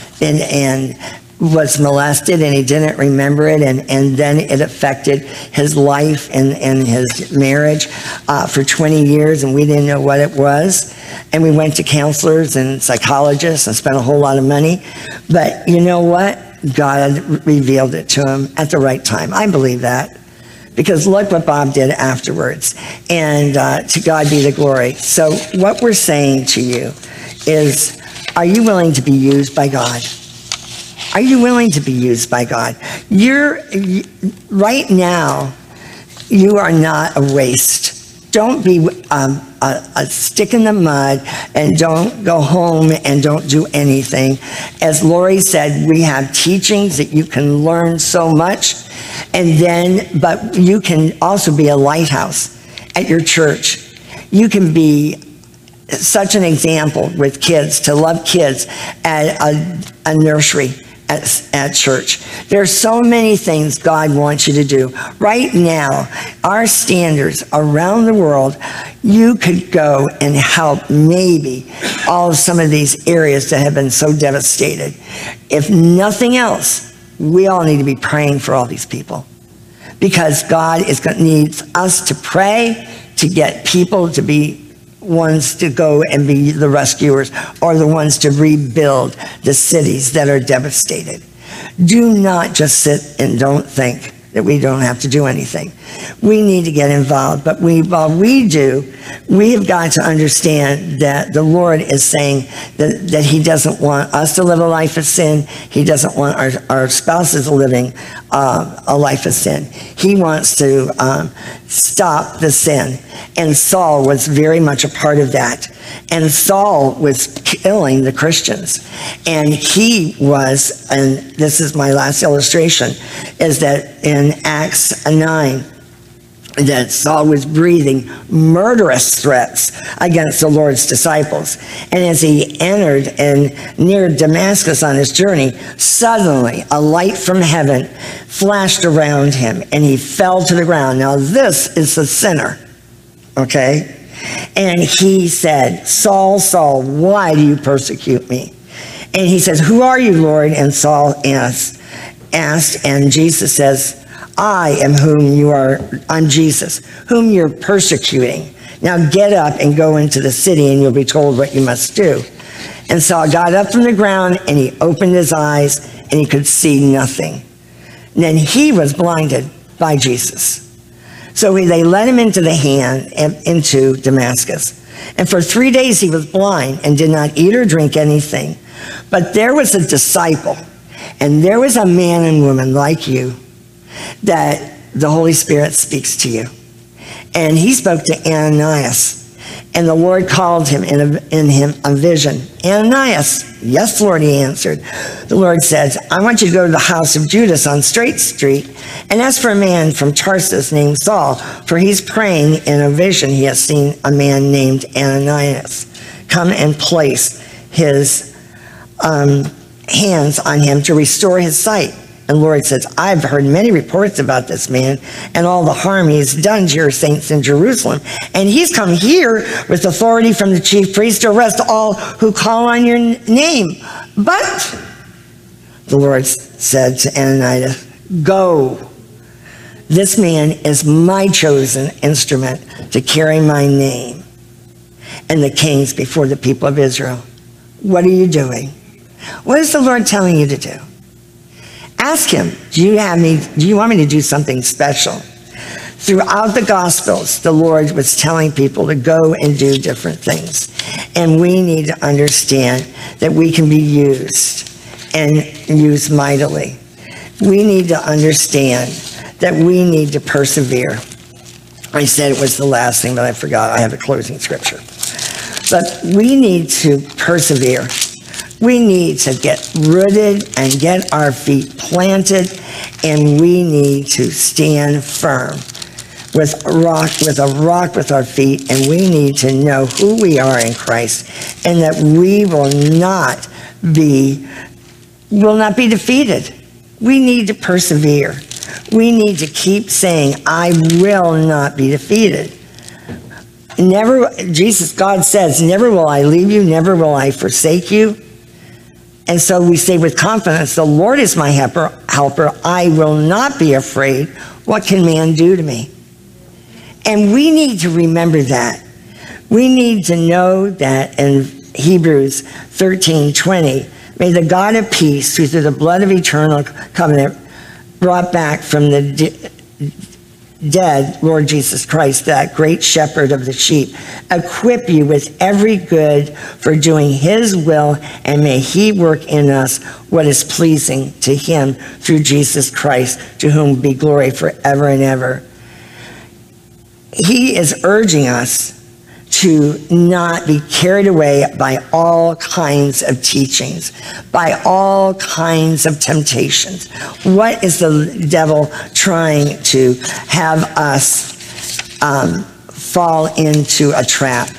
was molested and he didn't remember it, and then it affected his life and his marriage for 20 years, and we didn't know what it was. And we went to counselors and psychologists and spent a whole lot of money. But you know what? God revealed it to him at the right time. I believe that. Because look what Bob did afterwards. And to God be the glory. So what we're saying to you is, are you willing to be used by God? Are you willing to be used by God? Right now, you are not a waste. Don't be a stick in the mud, and don't go home and don't do anything. As Lori said, we have teachings that you can learn so much, but you can also be a lighthouse at your church. You can be such an example with kids, to love kids at a nursery, at church. There's so many things God wants you to do. Right now, our standards around the world, you could go and help maybe all of some of these areas that have been so devastated. If nothing else, we all need to be praying for all these people, because God needs us to pray to get people to be ones to go and be the rescuers, or the ones to rebuild the cities that are devastated. Do not just sit and don't think that we don't have to do anything. We need to get involved, but while we do, we have got to understand that the Lord is saying that he doesn't want us to live a life of sin. He doesn't want our spouses living a life of sin. He wants to stop the sin. And Saul was very much a part of that. And Saul was killing the Christians. And he was, and this is my last illustration, is that in Acts 9, that Saul was breathing murderous threats against the Lord's disciples. And as he entered and near Damascus on his journey, suddenly a light from heaven flashed around him, and he fell to the ground. Now this is the sinner, okay? And he said, Saul, Saul, why do you persecute me? And he says, who are you, Lord? And Saul asked, and Jesus says, I'm Jesus, whom you're persecuting. Now get up and go into the city, and you'll be told what you must do. And Saul got up from the ground, and he opened his eyes, and he could see nothing. And then he was blinded by Jesus. So they led him into Damascus. And for 3 days he was blind and did not eat or drink anything. But there was a disciple, and there was a man and woman like you that the Holy Spirit speaks to you. And he spoke to Ananias. And the Lord called him in a vision. Ananias. Yes, Lord, he answered. The Lord said, I want you to go to the house of Judas on Straight Street and ask for a man from Tarsus named Saul, for he's praying in a vision. He has seen a man named Ananias come and place his hands on him to restore his sight. And the Lord says, I've heard many reports about this man and all the harm he's done to your saints in Jerusalem. And he's come here with authority from the chief priest to arrest all who call on your name. But the Lord said to Ananias, go. This man is my chosen instrument to carry my name and the kings before the people of Israel. What are you doing? What is the Lord telling you to do? Ask him, do you want me to do something special? Throughout the Gospels, the Lord was telling people to go and do different things. And we need to understand that we can be used and used mightily. We need to understand that we need to persevere. I said it was the last thing, but I forgot. I have a closing scripture. But we need to persevere. We need to get rooted and get our feet planted, and we need to stand firm with a rock with our feet, and we need to know who we are in Christ, and that we will not be defeated. We need to persevere. We need to keep saying, I will not be defeated. God says, never will I leave you, never will I forsake you. And so we say with confidence, the Lord is my helper. I will not be afraid. What can man do to me? And we need to remember that. We need to know that in Hebrews 13:20, may the God of peace, who through the blood of eternal covenant brought back from the dead Lord Jesus Christ, that great shepherd of the sheep, equip you with every good for doing his will, and may he work in us what is pleasing to him through Jesus Christ, to whom be glory forever and ever. He is urging us to not be carried away by all kinds of teachings, by all kinds of temptations. What is the devil trying to have us fall into a trap?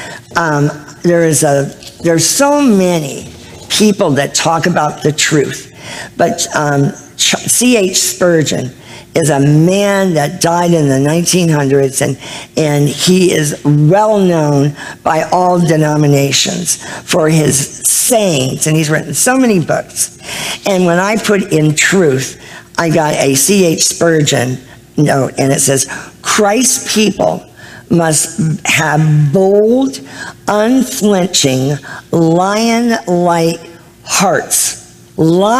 There's so many people that talk about the truth, but C.H. Spurgeon is a man that died in the 1900s, and he is well known by all denominations for his sayings, and he's written so many books. And when I put in truth, I got a C.H. Spurgeon note, and it says, Christ's people must have bold, unflinching, lion-like hearts.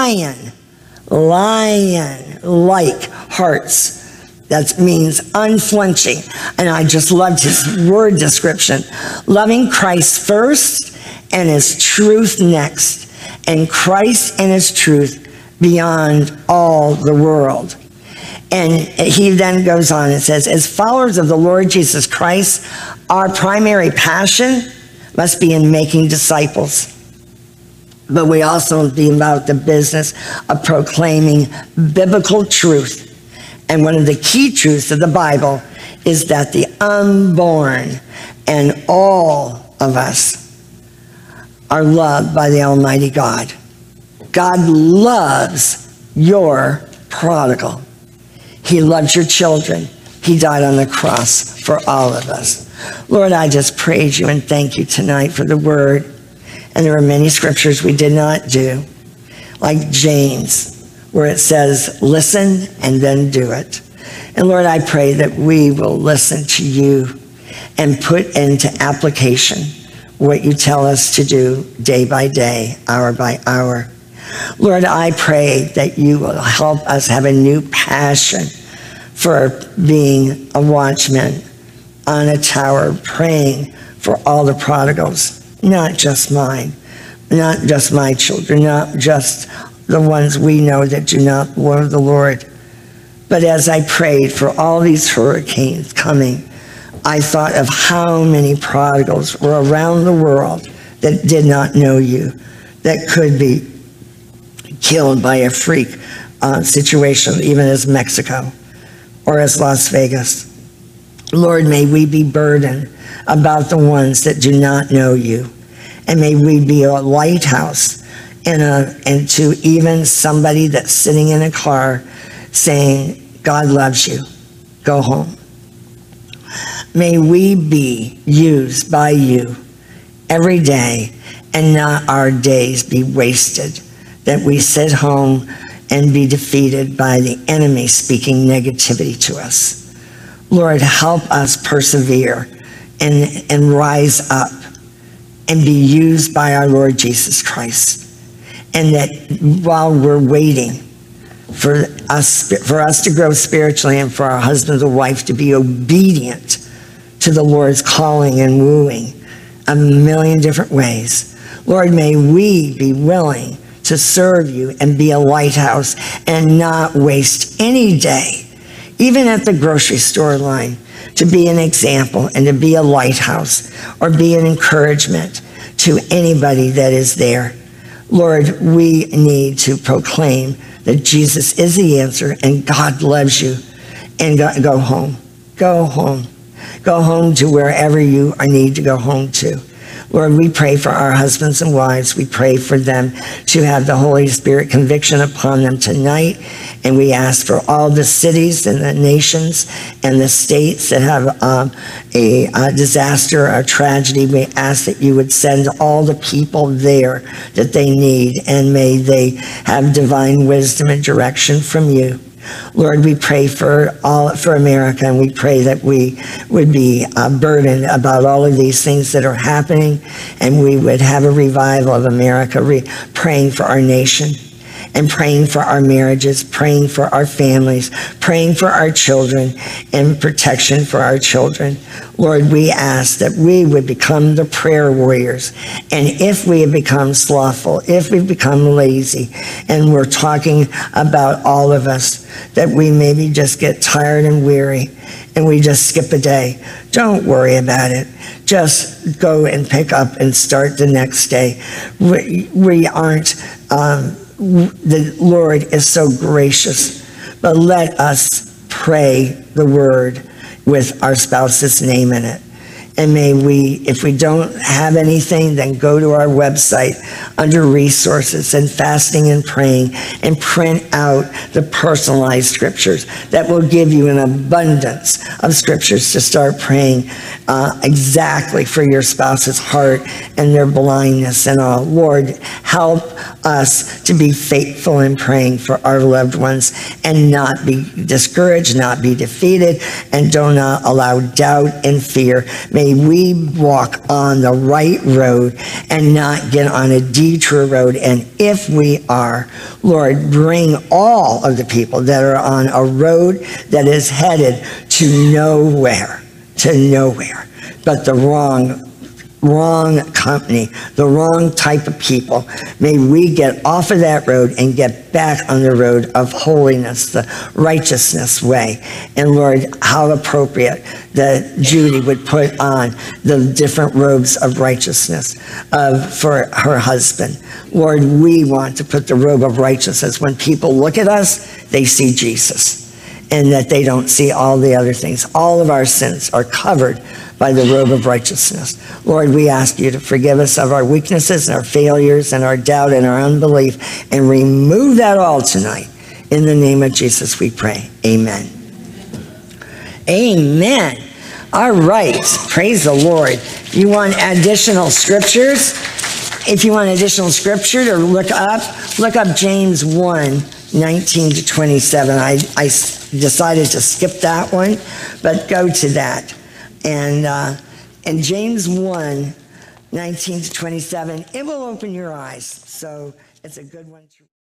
Lion-like hearts. That means unflinching. And I just loved his word description. Loving Christ first and his truth next. And Christ and his truth beyond all the world. And he then goes on and says, as followers of the Lord Jesus Christ, our primary passion must be in making disciples. But we also be about the business of proclaiming biblical truth. And one of the key truths of the Bible is that the unborn and all of us are loved by the Almighty God. God loves your prodigal. He loves your children. He died on the cross for all of us. Lord, I just praise you and thank you tonight for the word. And there are many scriptures we did not do, like James, where it says, listen and then do it. And Lord, I pray that we will listen to you and put into application what you tell us to do day by day, hour by hour. Lord, I pray that you will help us have a new passion for being a watchman on a tower, praying for all the prodigals, not just mine, not just my children, not just the ones we know that do not love the Lord. But as I prayed for all these hurricanes coming, I thought of how many prodigals were around the world that did not know you, that could be killed by a freak situation, even as Mexico or as Las Vegas. Lord, may we be burdened about the ones that do not know you. And may we be a lighthouse and to even somebody that's sitting in a car saying, God loves you, go home. May we be used by you every day and not our days be wasted, that we sit home and be defeated by the enemy speaking negativity to us. Lord, help us persevere and rise up and be used by our Lord Jesus Christ. And that while we're waiting for us to grow spiritually and for our husband or wife to be obedient to the Lord's calling and wooing a million different ways, Lord, may we be willing to serve you and be a lighthouse and not waste any day, even at the grocery store line, to be an example and to be a lighthouse or be an encouragement to anybody that is there. Lord, we need to proclaim that Jesus is the answer and God loves you. And go home. Go home. Go home to wherever you need to go home to. Lord, we pray for our husbands and wives. We pray for them to have the Holy Spirit conviction upon them tonight. And we ask for all the cities and the nations and the states that have a disaster or a tragedy. We ask that you would send all the people there that they need, and may they have divine wisdom and direction from you. Lord, we pray for America, and we pray that we would be burdened about all of these things that are happening, and we would have a revival of America, praying for our nation and praying for our marriages, praying for our families, praying for our children, and protection for our children. Lord, we ask that we would become the prayer warriors. And if we have become slothful, if we've become lazy, and we're talking about all of us, that we maybe just get tired and weary and we just skip a day, don't worry about it. Just go and pick up and start the next day. We aren't... the Lord is so gracious, but let us pray the word with our spouse's name in it. And may we, if we don't have anything, then go to our website under resources and fasting and praying and print out the personalized scriptures that will give you an abundance of scriptures to start praying exactly for your spouse's heart and their blindness and all. Lord, help us to be faithful in praying for our loved ones and not be discouraged, not be defeated, and do not allow doubt and fear. May we walk on the right road and not get on a detour road. And if we are, Lord, bring all of the people that are on a road that is headed to nowhere, but the wrong company, the wrong type of people. May we get off of that road and get back on the road of holiness, the righteousness way. And Lord, how appropriate that Judy would put on the different robes of righteousness for her husband. Lord, we want to put the robe of righteousness. When people look at us, they see Jesus, and that they don't see all the other things. All of our sins are covered by the robe of righteousness. Lord, we ask you to forgive us of our weaknesses and our failures and our doubt and our unbelief, and remove that all tonight. In the name of Jesus we pray. Amen. Amen. All right. Praise the Lord. You want additional scriptures? If you want additional scripture to look up James 1, 19 to 27. I decided to skip that one, but go to that. And James 1, 19 to 27. It will open your eyes. So it's a good one to